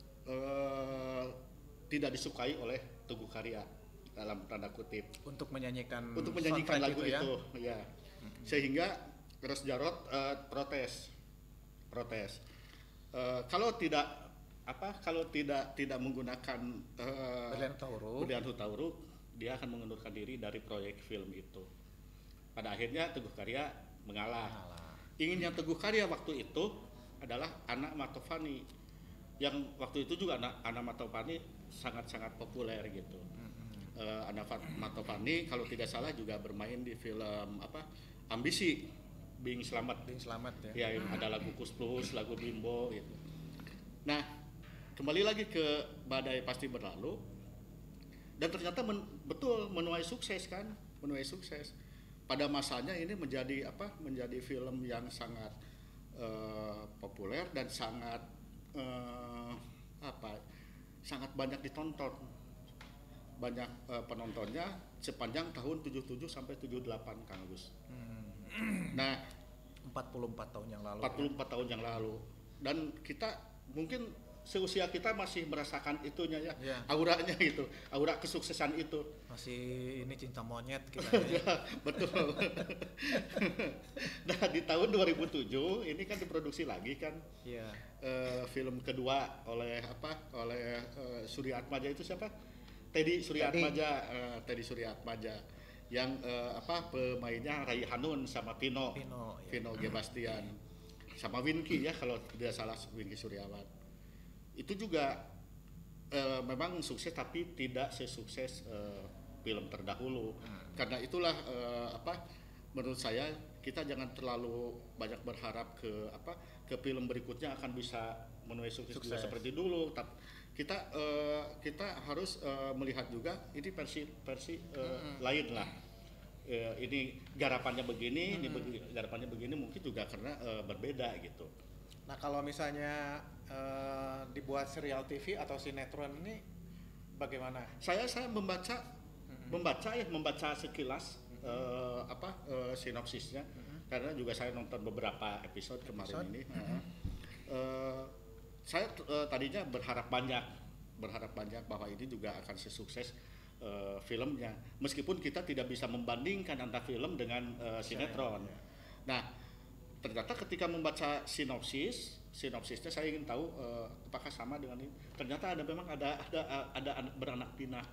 eh, tidak disukai oleh Teguh Karya dalam tanda kutip Untuk menyanyikan untuk menyanyikan soundtrack lagu itu ya. itu, ya. Sehingga Ros Jarot eh, protes, protes. Eh, kalau tidak apa, kalau tidak tidak menggunakan eh, Berlian Hutawuruk. Berlian Hutawuruk, dia akan mengundurkan diri dari proyek film itu. Pada akhirnya Teguh Karya mengalah. Inginnya Teguh Karya waktu itu adalah Anak Matovani, yang waktu itu juga anak Anak Matovani sangat-sangat populer gitu. Uh, Anak Fat- Matovani kalau tidak salah juga bermain di film apa ambisi Bing Slamet. Bing Slamet ya. Ya, yang ada lagu Kus Plus, lagu Bimbo gitu. Nah, kembali lagi ke Badai Pasti Berlalu. Dan ternyata men, betul menuai sukses kan, menuai sukses. Pada masanya ini menjadi apa? Menjadi film yang sangat uh, populer dan sangat uh, apa? Sangat banyak ditonton. Banyak uh, penontonnya sepanjang tahun tujuh puluh tujuh sampai tujuh puluh delapan, Kang Agus. Hmm. Nah, empat puluh empat tahun yang lalu. empat puluh empat ya. Tahun yang lalu. Dan kita mungkin seusia kita masih merasakan itunya ya, ya. Auranya gitu, aura kesuksesan itu. Masih ini cinta monyet kita. Ya, betul. Nah, di tahun dua ribu tujuh ini kan diproduksi lagi kan. Iya. Uh, film kedua oleh apa? Oleh uh, Surya Atmaja itu siapa? Teddy Surya Atmaja, uh, Teddy Surya Atmaja, yang uh, apa pemainnya Rai Hanun sama Pino, Pino, ya. Pino G. Bastian, sama Winky ya kalau tidak salah, Winky Suryawan. Itu juga uh, memang sukses tapi tidak sesukses uh, film terdahulu. Hmm. Karena itulah uh, apa menurut saya kita jangan terlalu banyak berharap ke apa ke film berikutnya akan bisa menuai sukses, sukses. Juga seperti dulu. Tapi kita uh, kita harus uh, melihat juga ini versi versi uh, hmm. lain lah. Uh, ini garapannya begini, hmm. ini begi, garapannya begini mungkin juga karena uh, berbeda gitu. Nah, kalau misalnya uh, dibuat serial T V atau sinetron ini bagaimana? Saya saya membaca hmm. membaca ya membaca sekilas hmm. uh, apa uh, sinopsisnya hmm. karena juga saya nonton beberapa episode kemarin episode? ini. Hmm. Uh, saya uh, tadinya berharap banyak, berharap banyak bahwa ini juga akan sesukses uh, filmnya, meskipun kita tidak bisa membandingkan antara film dengan uh, sinetron. Ya, ya. Nah, ternyata ketika membaca sinopsis, sinopsisnya saya ingin tahu uh, apakah sama dengan ini. Ternyata ada memang ada ada ada, ada beranak pinak,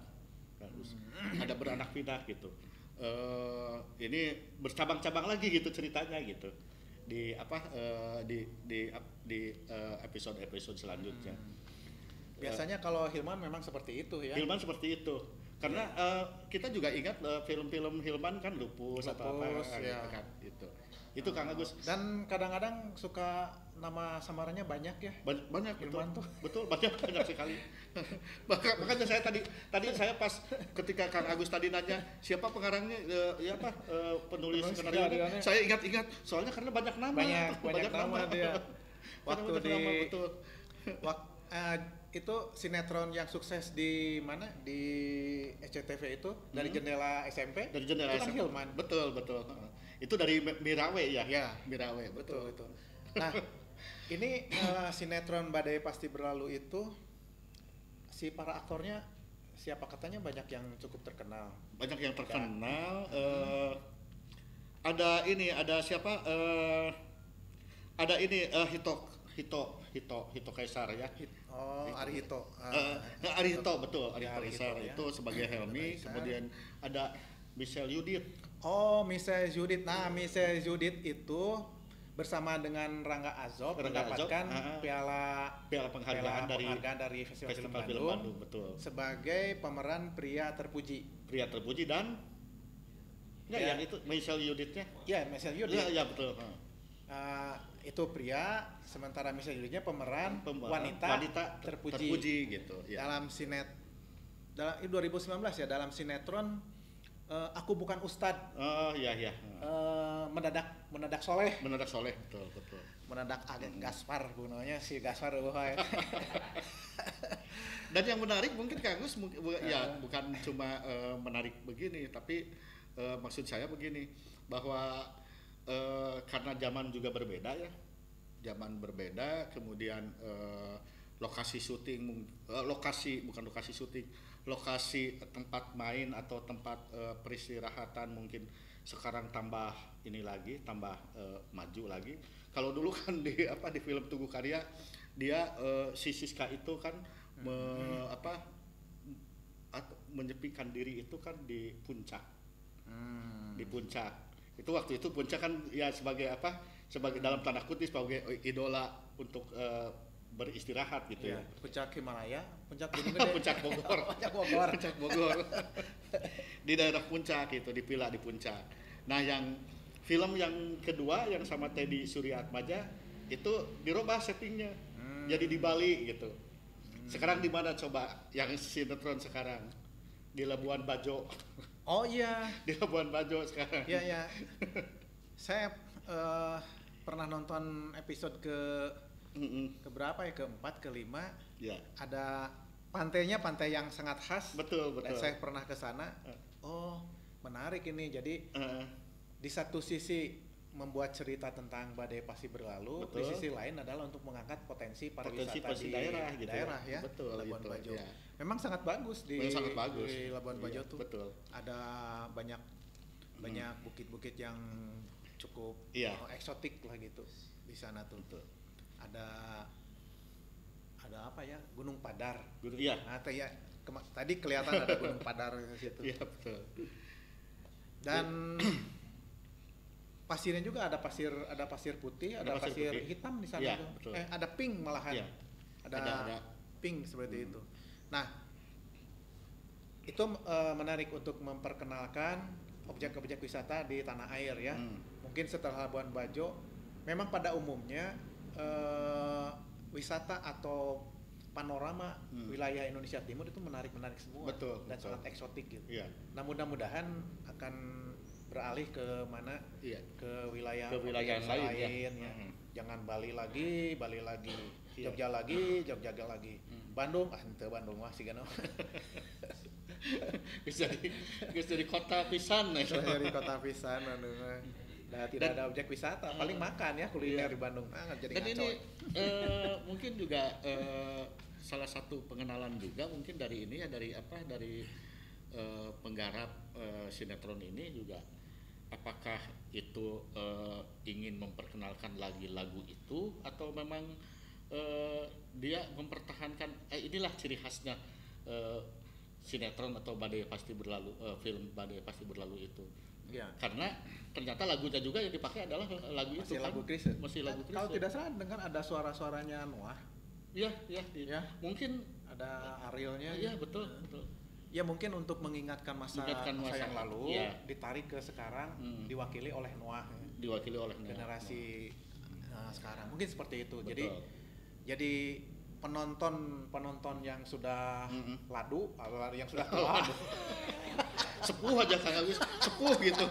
hmm. ada beranak pinak gitu. Uh, ini bercabang-cabang lagi gitu ceritanya gitu. Di apa uh, di di di uh, episode-episode selanjutnya. Hmm. Biasanya uh, kalau Hilman memang seperti itu ya. Hilman seperti itu. Karena yeah. uh, kita juga ingat uh, film-film Hilman kan Lupus, Lupus atau apa ya. kan itu. Itu Kang Agus. Dan kadang-kadang suka nama samarannya banyak ya. Banyak, banyak Hilman betul. tuh. Betul, banyak banyak sekali. Maka, makanya saya tadi tadi saya pas ketika Kang Agus tadi nanya siapa pengarangnya uh, ya apa uh, penulis skenario, saya ingat-ingat soalnya karena banyak nama. Banyak banyak, banyak nama, nama dia. Waktu di nama, betul. Wak, uh, itu sinetron yang sukses di mana di S C T V itu dari hmm. jendela S M P. Dari jendela itu kan S M P. Hilman. Betul betul. Itu dari Mirawe ya. Ya, Mirawe betul itu. Nah, ini uh, sinetron Badai Pasti Berlalu itu si para aktornya siapa, katanya banyak yang cukup terkenal. Banyak yang terkenal. Uh, ada ini, ada siapa? Uh, ada ini uh, Hito, Hito, Hito, Hito Kaisar ya. Oh, Ari Hito. Uh, uh, Ari Hito betul, Ari ya, Kaisar ya. Itu sebagai Helmi. Kemudian ada Michelle Yudit. Oh, Michelle Yudit. Nah, Michelle Yudit itu bersama dengan Rangga Azob Rangga mendapatkan Azob, uh, piala piala penghargaan, piala dari, penghargaan dari Festival, Festival Film Bandung, Film Bandung betul. Sebagai pemeran pria terpuji. Pria terpuji dan ya, ya. yang itu Michelle Yuditnya. Ya, Michelle Yudit. Ya, ya betul. Uh. Uh, itu pria, sementara Michelle Yuditnya pemeran, pemeran wanita, wanita terpuji. terpuji gitu. Ya. Dalam sinet dalam dua ribu sembilan belas ya, dalam sinetron Uh, Aku Bukan Ustadz. Oh iya iya. Uh, mendadak mendadak soleh. Mendadak soleh betul betul. Mendadak agak hmm. Gaspar gunanya si Gaspar uh, Dan yang menarik mungkin Kang Gus uh. ya bukan cuma uh, menarik begini, tapi uh, maksud saya begini bahwa uh, karena zaman juga berbeda ya, zaman berbeda, kemudian uh, lokasi syuting, uh, lokasi bukan lokasi syuting. Lokasi tempat main atau tempat uh, peristirahatan mungkin sekarang tambah ini lagi, tambah uh, maju lagi. Kalau dulu kan di apa di film Tugu Karya dia uh, si Siska itu kan me, hmm. apa at, menyepikan diri itu kan di puncak. Hmm. Di puncak. Itu waktu itu puncak kan ya sebagai apa? Sebagai dalam tanda kutip sebagai idola untuk uh, beristirahat gitu ya. ya. Puncak Himalaya, puncak Gunung Gede. Puncak Bogor. Puncak Bogor. Puncak Bogor. Di daerah puncak gitu, di villa di puncak. Nah, yang film yang kedua yang sama Teddy Suryaatmaja itu dirubah settingnya, hmm. jadi di Bali gitu. Hmm. Sekarang di mana coba yang sinetron sekarang? Di Labuan Bajo. Oh iya. Di Labuan Bajo sekarang. Iya iya. Saya uh, pernah nonton episode ke mm-mm. ke berapa ya? Keempat, kelima. Ya. Ada pantainya, pantai yang sangat khas. Betul betul. Dan saya pernah ke sana. Oh menarik ini. Jadi uh. di satu sisi membuat cerita tentang badai pasti berlalu, betul. Di sisi lain adalah untuk mengangkat potensi pariwisata potensi di daerah, gitu daerah ya. Betul, Labuan gitu, Bajo. Ya. Memang sangat bagus di, Memang sangat bagus. di Labuan Bajo iya, tuh. Betul. Ada banyak banyak bukit-bukit yang cukup iya. uh, eksotik lah gitu di sana tuh. Betul. Ada ada apa ya? Gunung Padar. Gunung, iya. Nah, ya, kema- tadi kelihatan ada Gunung Padar di situ. Iya betul. Dan pasirnya juga ada pasir ada pasir putih, ada, ada pasir, pasir hitam di sana ya, tuh. Eh ada pink malahan. Ya. Ada, ada, ada pink seperti hmm. itu. Nah, itu uh, menarik untuk memperkenalkan objek-objek wisata di tanah air ya. Hmm. Mungkin setelah Labuan Bajo, memang pada umumnya uh, wisata atau panorama hmm. wilayah Indonesia Timur itu menarik-menarik semua. Betul, dan betul. sangat eksotik gitu. Ya. Nah, mudah-mudahan akan beralih ke mana? Iya. Ke wilayah ke wilayah yang lain, lain ya. ya. Hmm. Jangan Bali lagi, Bali lagi, iya. Jogja lagi, Jogja lagi. Hmm. Bandung, ah ente Bandung mah sigana. Bisa di bisa di kota pisan ya. Bisa di kota pisan Bandung mah. Nah, tidak dan, ada objek wisata, paling uh, makan ya kuliner iya. di Bandung. Ah, jadi dan ngaco. ini uh, mungkin juga uh, salah satu pengenalan juga mungkin dari ini ya dari apa dari uh, penggarap uh, sinetron ini juga. Apakah itu uh, ingin memperkenalkan lagi lagu itu atau memang uh, dia mempertahankan eh, inilah ciri khasnya uh, sinetron atau Badai Pasti Berlalu, uh, film Badai Pasti Berlalu itu. Ya. Karena ternyata lagunya juga yang dipakai adalah lagu masih itu lagu kan? Chrisye. Masih lagu Chrisye. Kalau tidak salah dengar ada suara-suaranya Noah. Iya, iya, ya. Mungkin ada Arielnya. Iya, betul, betul. Ya mungkin untuk mengingatkan masa, mengingatkan masa, masa yang lalu ya. ditarik ke sekarang hmm. diwakili oleh Noah. Diwakili oleh Noah. Generasi Noah. Uh, sekarang mungkin seperti itu. Betul. Jadi jadi penonton penonton yang sudah mm-hmm. ladu, yang sudah tua, sepuh aja Kang Agus, sepuh gitu.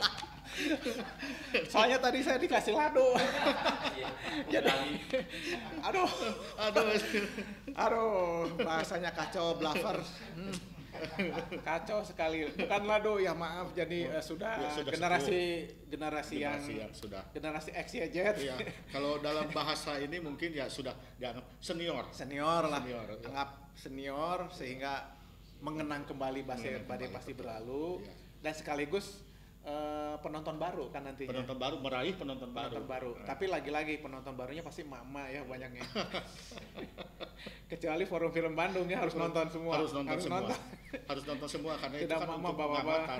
Soalnya tadi saya dikasih ladu. Jadi, aduh, aduh, aduh, bahasanya kacau, bluffer. Hmm. Kacau sekali. Bukan lado ya maaf. Jadi uh, sudah, ya, sudah generasi generasi yang, yang sudah generasi X Y Z. Ya, kalau dalam bahasa ini mungkin ya sudah dianggap senior. Senior lah. Senior, anggap ya. Senior sehingga mengenang kembali Badai Pasti Berlalu ya. Dan sekaligus uh, penonton baru kan nantinya. Penonton baru meraih penonton, penonton baru. baru. Nah. Tapi lagi-lagi penonton barunya pasti emak-emak ya banyaknya. Kecuali Forum Film Bandung ya harus nonton semua. Harus nonton harus semua. Nonton. Harus nonton semua karena tidak itu kan mama untuk bawa-bawa.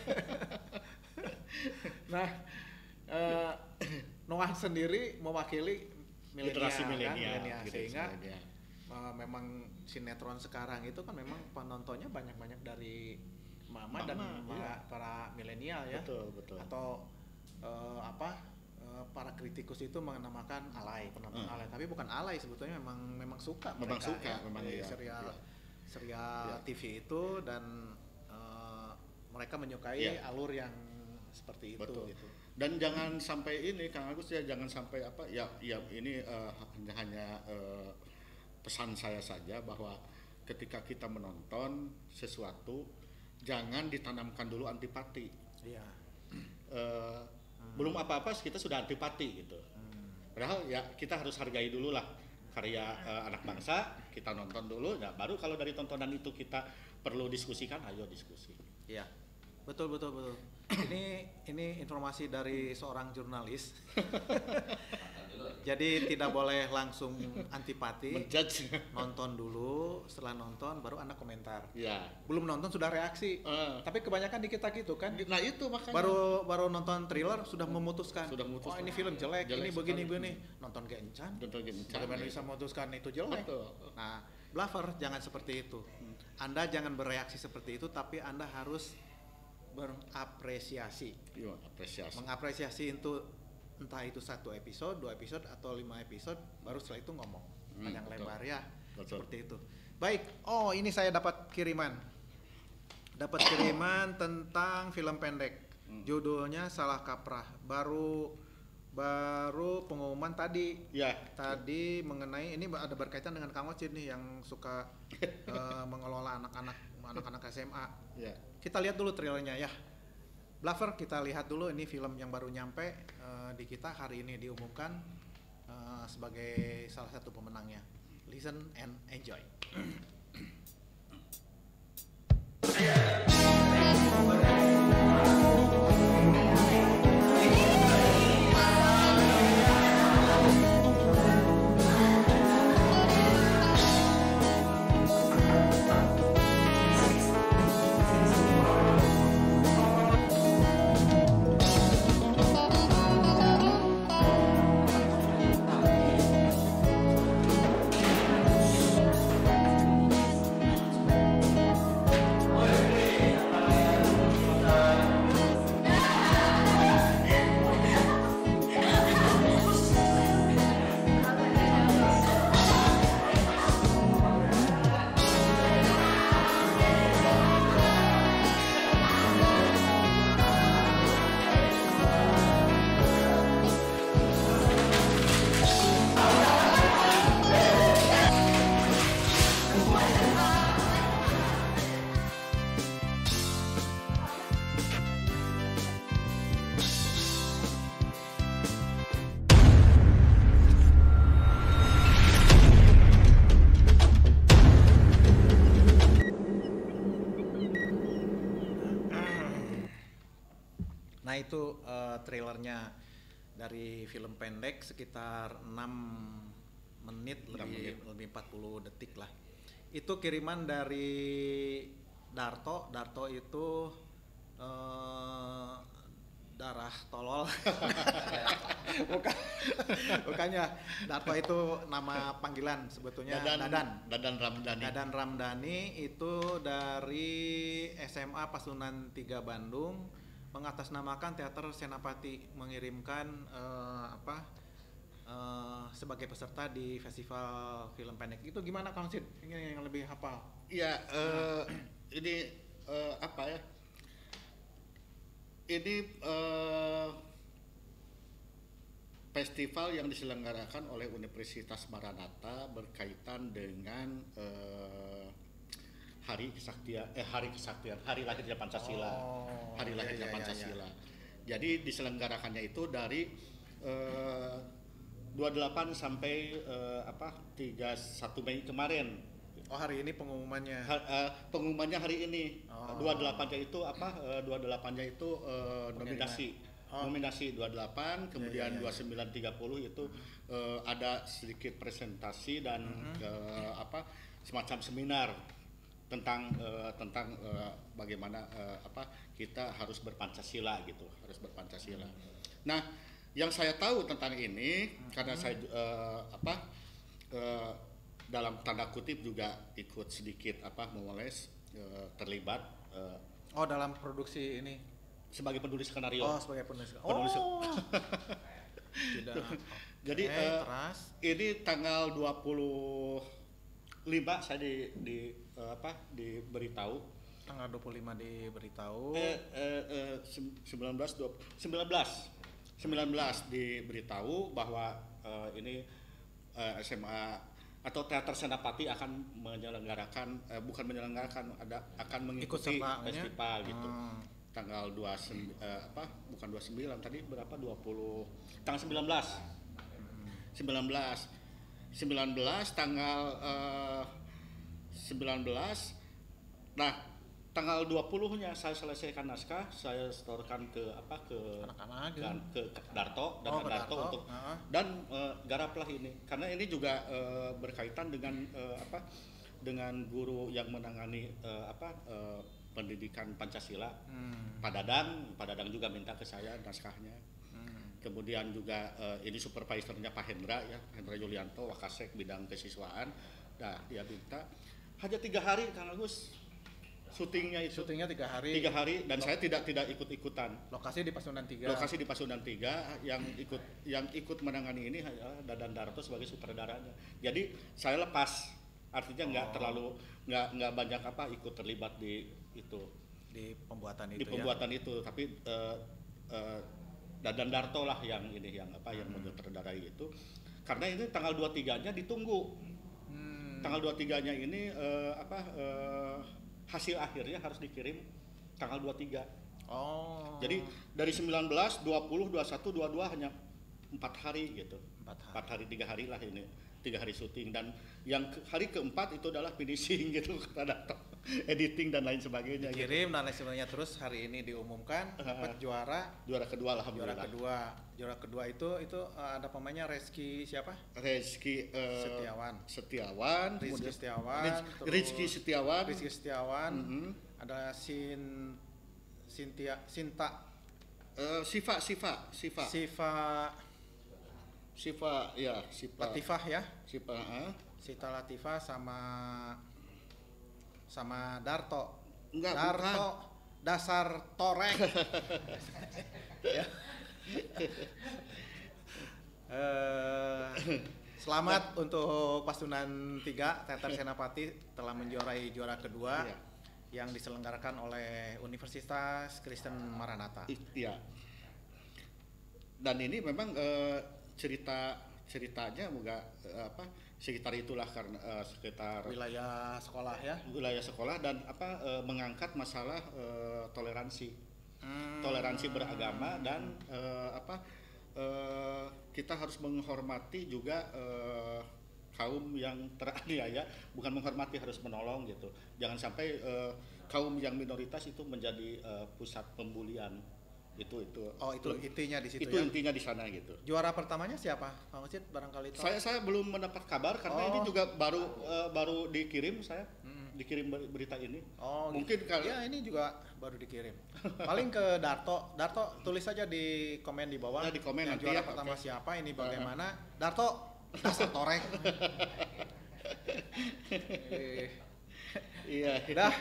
Nah, uh, Noah sendiri mewakili generasi milenial kan? Sehingga uh, memang sinetron sekarang itu kan memang penontonnya banyak-banyak dari mama, mama dan iya. para milenial ya. Betul, betul. Atau uh, apa uh, para kritikus itu menamakan alay, penonton hmm. alay, tapi bukan alay sebetulnya memang memang suka memang mereka suka ya, memang di iya. serial iya. serial iya. T V itu dan uh, mereka menyukai iya. alur yang seperti itu. Betul. Gitu. Dan jangan sampai ini Kang Agus ya jangan sampai apa ya ya ini uh, hanya hanya uh, pesan saya saja bahwa ketika kita menonton sesuatu jangan ditanamkan dulu antipati. Iya. Uh, hmm. Belum apa-apa kita sudah antipati gitu. Hmm. Padahal ya kita harus hargai dulu lah karya uh, anak bangsa, kita nonton dulu. Nah baru kalau dari tontonan itu kita perlu diskusikan, ayo diskusi. Iya. Betul betul betul. Ini ini informasi dari seorang jurnalis. Jadi tidak boleh langsung antipati. Menjudge. Nonton dulu, setelah nonton baru Anda komentar. Ya. Belum nonton sudah reaksi. Uh. Tapi kebanyakan di kita gitu kan. Nah itu makanya. Baru baru nonton thriller sudah memutuskan. Sudah memutuskan. Oh ini film jelek, jelek ini begini begini. Nonton ke encan. Nonton ke encan. Bagaimana bisa memutuskan itu jelek? Betul. Nah, bluffer jangan seperti itu. Anda jangan bereaksi seperti itu, tapi Anda harus berapresiasi. Iya, apresiasi. Mengapresiasi itu entah itu satu episode, dua episode atau lima episode, baru setelah itu ngomong Hmm, panjang betul. lebar ya. Betul. Seperti itu. Baik. Oh, ini saya dapat kiriman. Dapat kiriman tentang film pendek. Hmm. Judulnya Salah Kaprah. Baru baru pengumuman tadi. Ya. Tadi mengenai ini ada berkaitan dengan Kang Ocit nih yang suka eh, mengelola anak-anak anak-anak S M A. Ya. Kita lihat dulu trailernya ya. Blaver, kita lihat dulu ini film yang baru nyampe eh, di kita hari ini diumumkan eh, sebagai salah satu pemenangnya. Listen and enjoy. Nah itu eh, trailernya dari film pendek sekitar enam menit enam lebih menit. lebih empat puluh detik lah. Itu kiriman dari Darto. Darto itu eh, darah tolol. Bukan. Bukannya. Darto itu nama panggilan sebetulnya Dadan, Dadan. Dadan Ramdhani. Dadan Ramdhani itu dari S M A Pasundan tiga Bandung, mengatasnamakan Teater Senapati, mengirimkan eh, apa eh, sebagai peserta di festival film pendek. Itu gimana Kang Sid? Ini yang lebih hafal. Iya, eh, ini eh, apa ya? Ini eh, festival yang diselenggarakan oleh Universitas Maranatha berkaitan dengan eh, Hari Kesaktian, eh Hari Kesaktian, Hari Lahirnya Pancasila, Oh, Hari iya, Lahirnya iya, iya, Pancasila. Jadi diselenggarakannya itu dari eh, dua puluh delapan sampai eh, apa tiga puluh satu Mei kemarin. Oh, hari ini pengumumannya. Ha- eh, pengumumannya hari ini. Oh. dua puluh delapan-nya itu apa? Eh, dua puluh delapan-nya itu eh, nominasi. Oh. Nominasi dua puluh delapan, kemudian iya, iya. dua puluh sembilan tiga puluh itu eh, ada sedikit presentasi dan Mm-hmm. eh, apa? Semacam seminar tentang eh, tentang eh, bagaimana eh, apa? Kita harus berpancasila gitu, harus berpancasila. Nah, yang saya tahu tentang ini karena saya eh, apa? eh, dalam tanda kutip juga ikut sedikit apa memoles eh, terlibat eh, Oh, dalam produksi ini. sebagai penulis skenario. Oh, sebagai penulis. Penulis- Oh. Tidak. Jadi Oke, eh, terus ini tanggal dua puluh lima saya di, di eh, apa diberitahu tanggal dua puluh lima diberitahu. eh, eh, eh, sem- sembilan belas dua puluh sembilan belas sembilan belas diberitahu bahwa eh, ini eh, S M A atau Teater Senapati akan menyelenggarakan eh, bukan menyelenggarakan ada akan Ikut mengikuti serta, festival gitu. Hmm. Tanggal dua puluh sembilan eh, apa bukan dua puluh sembilan tadi berapa dua puluh tanggal sembilan belas sembilan belas sembilan belas tanggal eh, sembilan belas. Nah, tanggal dua puluh-nya saya selesaikan naskah, saya setorkan ke apa ke Anak-anak, kan, ke, ke Darto dan Oh, ke Darto Darto. untuk Heeh. dan eh, garaplah ini karena ini juga eh, berkaitan dengan eh, apa dengan guru yang menangani eh, apa eh, pendidikan Pancasila. Hmm. Pak Dadang, Pak Dadang juga minta ke saya naskahnya. Hmm. Kemudian juga eh, ini supervisornya Pak Hendra ya, Pak Hendra Yulianto, Wakasek bidang kesiswaan. Nah, dia minta hanya tiga hari Kang Agus syutingnya itu Syutingnya tiga hari. tiga hari dan saya tidak tidak ikut-ikutan. Lokasi di Pasundan tiga. Lokasi di Pasundan tiga yang ikut yang ikut menangani ini adalah Dadan Darto sebagai sutradaranya. Jadi saya lepas, artinya nggak Oh. terlalu nggak nggak banyak apa ikut terlibat di itu Di pembuatan itu di pembuatan itu, tapi uh, uh, Dadan Darto lah yang ini yang apa yang menyutradarai itu. Karena ini tanggal dua puluh tiga-nya ditunggu. Hmm. Tanggal dua puluh tiga-nya ini uh, apa uh, hasil akhirnya harus dikirim tanggal dua puluh tiga. Oh. Jadi dari sembilan belas, dua puluh, dua puluh satu, dua puluh dua hanya empat hari gitu. Empat hari. Empat hari, tiga hari lah ini. Tiga hari syuting dan yang ke, hari keempat itu adalah finishing gitu, ada editing dan lain sebagainya. Dikirim Gitu. dan lain sebagainya, terus hari ini diumumkan dapat juara. Juara kedua Juara alhamdulillah. kedua. Juara kedua itu itu uh, ada pemainnya Reski siapa? Rezeki uh, Setiawan. Setiawan. Rizky kemudian- Setiawan. Riz- terus Rizky Setiawan. Rizky Setiawan. Mhm. Ada Sin Sintia Sinta Uh, Siva, Siva, Siva, Siva Siva, ya, Siva. Latifah ya. Siva, ah. Sita Latifah sama sama Darto. Enggak, Darto dasar torek. Ya. Eh, selamat untuk Pasundan tiga Teater Senapati telah menjuarai juara kedua Iya. yang diselenggarakan oleh Universitas Kristen Maranatha. Iya. Dan ini memang eh, cerita ceritanya juga eh, apa sekitar itulah karena eh, sekitar Wilayah sekolah ya. wilayah sekolah dan apa eh, mengangkat masalah eh, toleransi Hmm. toleransi beragama dan eh, apa eh, kita harus menghormati juga eh, kaum yang teraniaya, bukan menghormati, harus menolong gitu. Jangan sampai eh, kaum yang minoritas itu menjadi eh, pusat pembulian. Itu itu. Oh, itu intinya di situ Itu ya. intinya di sana gitu. Juara pertamanya siapa? Kang Ucit barangkali tahu. Saya saya belum mendapat kabar karena Oh. ini juga baru eh, baru dikirim saya. Dikirim ber- berita ini. Oh, Mungkin gitu. kalau- ya ini juga baru dikirim. Paling ke Darto. Darto tulis saja di komen di bawah. Ya, di komen yang nanti juara ya, pertama oke. siapa, ini bagaimana. Darto, dasar torek. Eh, Iya. Udah.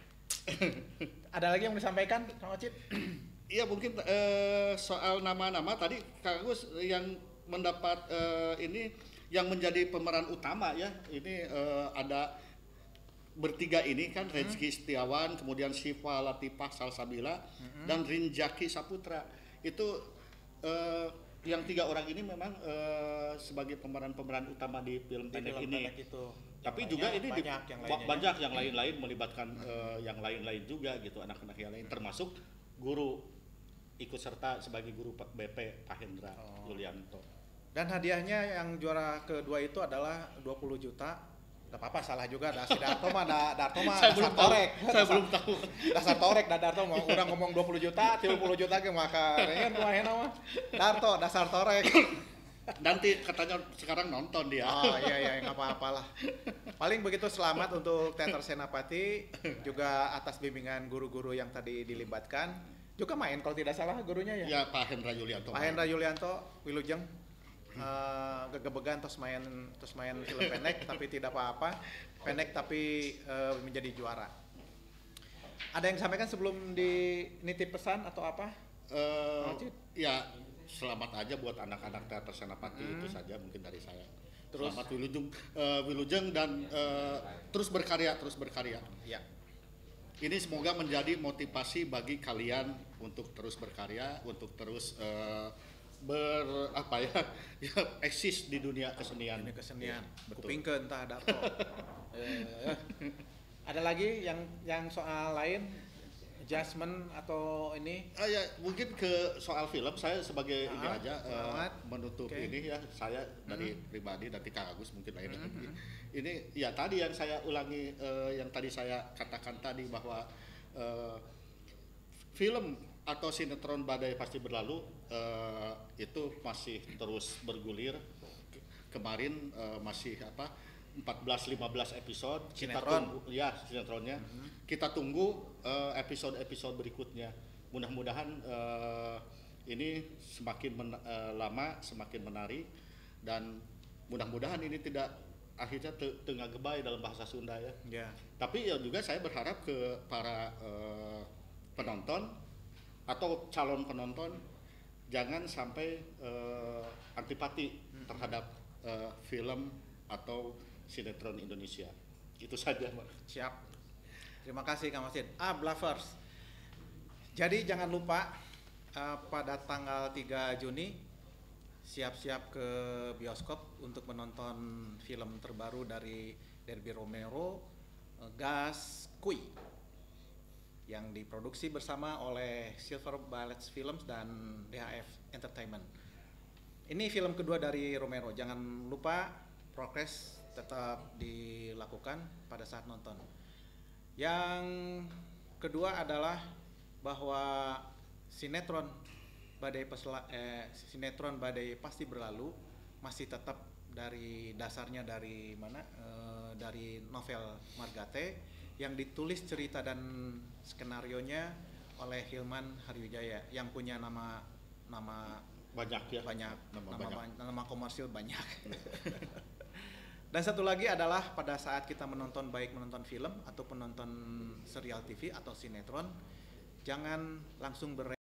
Ada lagi yang mau disampaikan, Kang Ocit? Iya mungkin eh, soal nama-nama tadi Kang Agus yang mendapat eh, ini yang menjadi pemeran utama ya ini eh, ada bertiga ini kan Rezeki Setiawan, kemudian Siva Latifah Salsabila dan Rinjaki Saputra itu eh, yang tiga orang ini memang eh, sebagai pemeran-pemeran utama di film Di pendek film ini. pendek itu. Tapi Yang juga lainnya ini di- banyak yang ba- lainnya. banyak yang lain-lain melibatkan eh, yang lain-lain juga gitu, anak-anak yang lain termasuk guru ikut serta sebagai guru B P Pak Hendra Oh. Yulianto. Dan hadiahnya yang juara kedua itu adalah dua puluh juta. Gak apa-apa, salah juga. Da, si Darto mah, da, Darto mah Saya dasar belum tahu. torek. Saya Dasar- belum tahu. Dasar torek, da Darto mau udah ngomong dua puluh juta, tiga puluh juta ke maka rengen kumaha mah. Darto dasar torek. Nanti katanya sekarang nonton dia. Oh iya iya nggak apa-apalah. Paling begitu, selamat untuk Teater Senapati juga atas bimbingan guru-guru yang tadi dilibatkan. Juga main kalau tidak salah gurunya ya. Ya Pak Hendra Yulianto. Pak Hendra Yulianto, Wilujeng. Uh, gegebegan terus main terus main film pendek tapi tidak apa-apa, pendek tapi uh, menjadi juara. Ada yang sampaikan sebelum dinitip pesan atau apa? Eh, Ocit? ya selamat aja buat anak-anak Teater Senapati itu saja mungkin dari saya. Terus? Selamat Wilujeng, eh, Wilujeng dan eh, terus berkarya terus berkarya. Ya. Ini semoga menjadi motivasi bagi kalian untuk terus berkarya, untuk terus eh, ber apa ya, ya eksis di dunia kesenian. Ini kesenian. Ya, betul. Kupingkeun tah Darto. eh, ada lagi yang yang soal lain, adjustment atau ini? Ah ya mungkin ke soal film saya sebagai ini Ah, aja eh, selamat. menutup Oke. ini ya saya dari pribadi nanti Kang Agus mungkin lain lagi. Ini ya tadi yang saya ulangi eh, yang tadi saya katakan tadi bahwa eh, film atau sinetron Badai Pasti Berlalu eh, itu masih terus bergulir. Ke- Kemarin eh, masih apa empat belas lima belas episode kita Sinetron. tunggu ya sinetronnya. Kita tunggu eh, episode-episode berikutnya. Mudah-mudahan eh, ini semakin men- eh, lama semakin menarik dan mudah-mudahan ini tidak akhirnya te, tengah gebay dalam bahasa Sunda ya. Ya. Tapi ya juga saya berharap ke para uh, penonton atau calon penonton jangan sampai uh, antipati hmm. terhadap uh, film atau sinetron Indonesia. Itu saja, Pak. Siap. Terima kasih Kang Wasid. Ah, Bluffers. Jadi jangan lupa uh, pada tanggal tiga Juni siap-siap ke bioskop untuk menonton film terbaru dari Derby Romero, uh, Gas Kui, yang diproduksi bersama oleh Silver Bullets Films dan D H F Entertainment. Ini film kedua dari Romero. Jangan lupa progres tetap dilakukan pada saat nonton. Yang kedua adalah bahwa sinetron Badai Pesla, eh, sinetron Badai Pasti Berlalu masih tetap dari dasarnya dari mana? Eh, dari novel Margate yang ditulis cerita dan skenarionya oleh Hilman Hariwijaya yang punya nama nama banyak ya. Banyak nama, nama, banyak. nama komersil banyak. Dan satu lagi adalah pada saat kita menonton, baik menonton film ataupun menonton serial T V atau sinetron, jangan langsung ber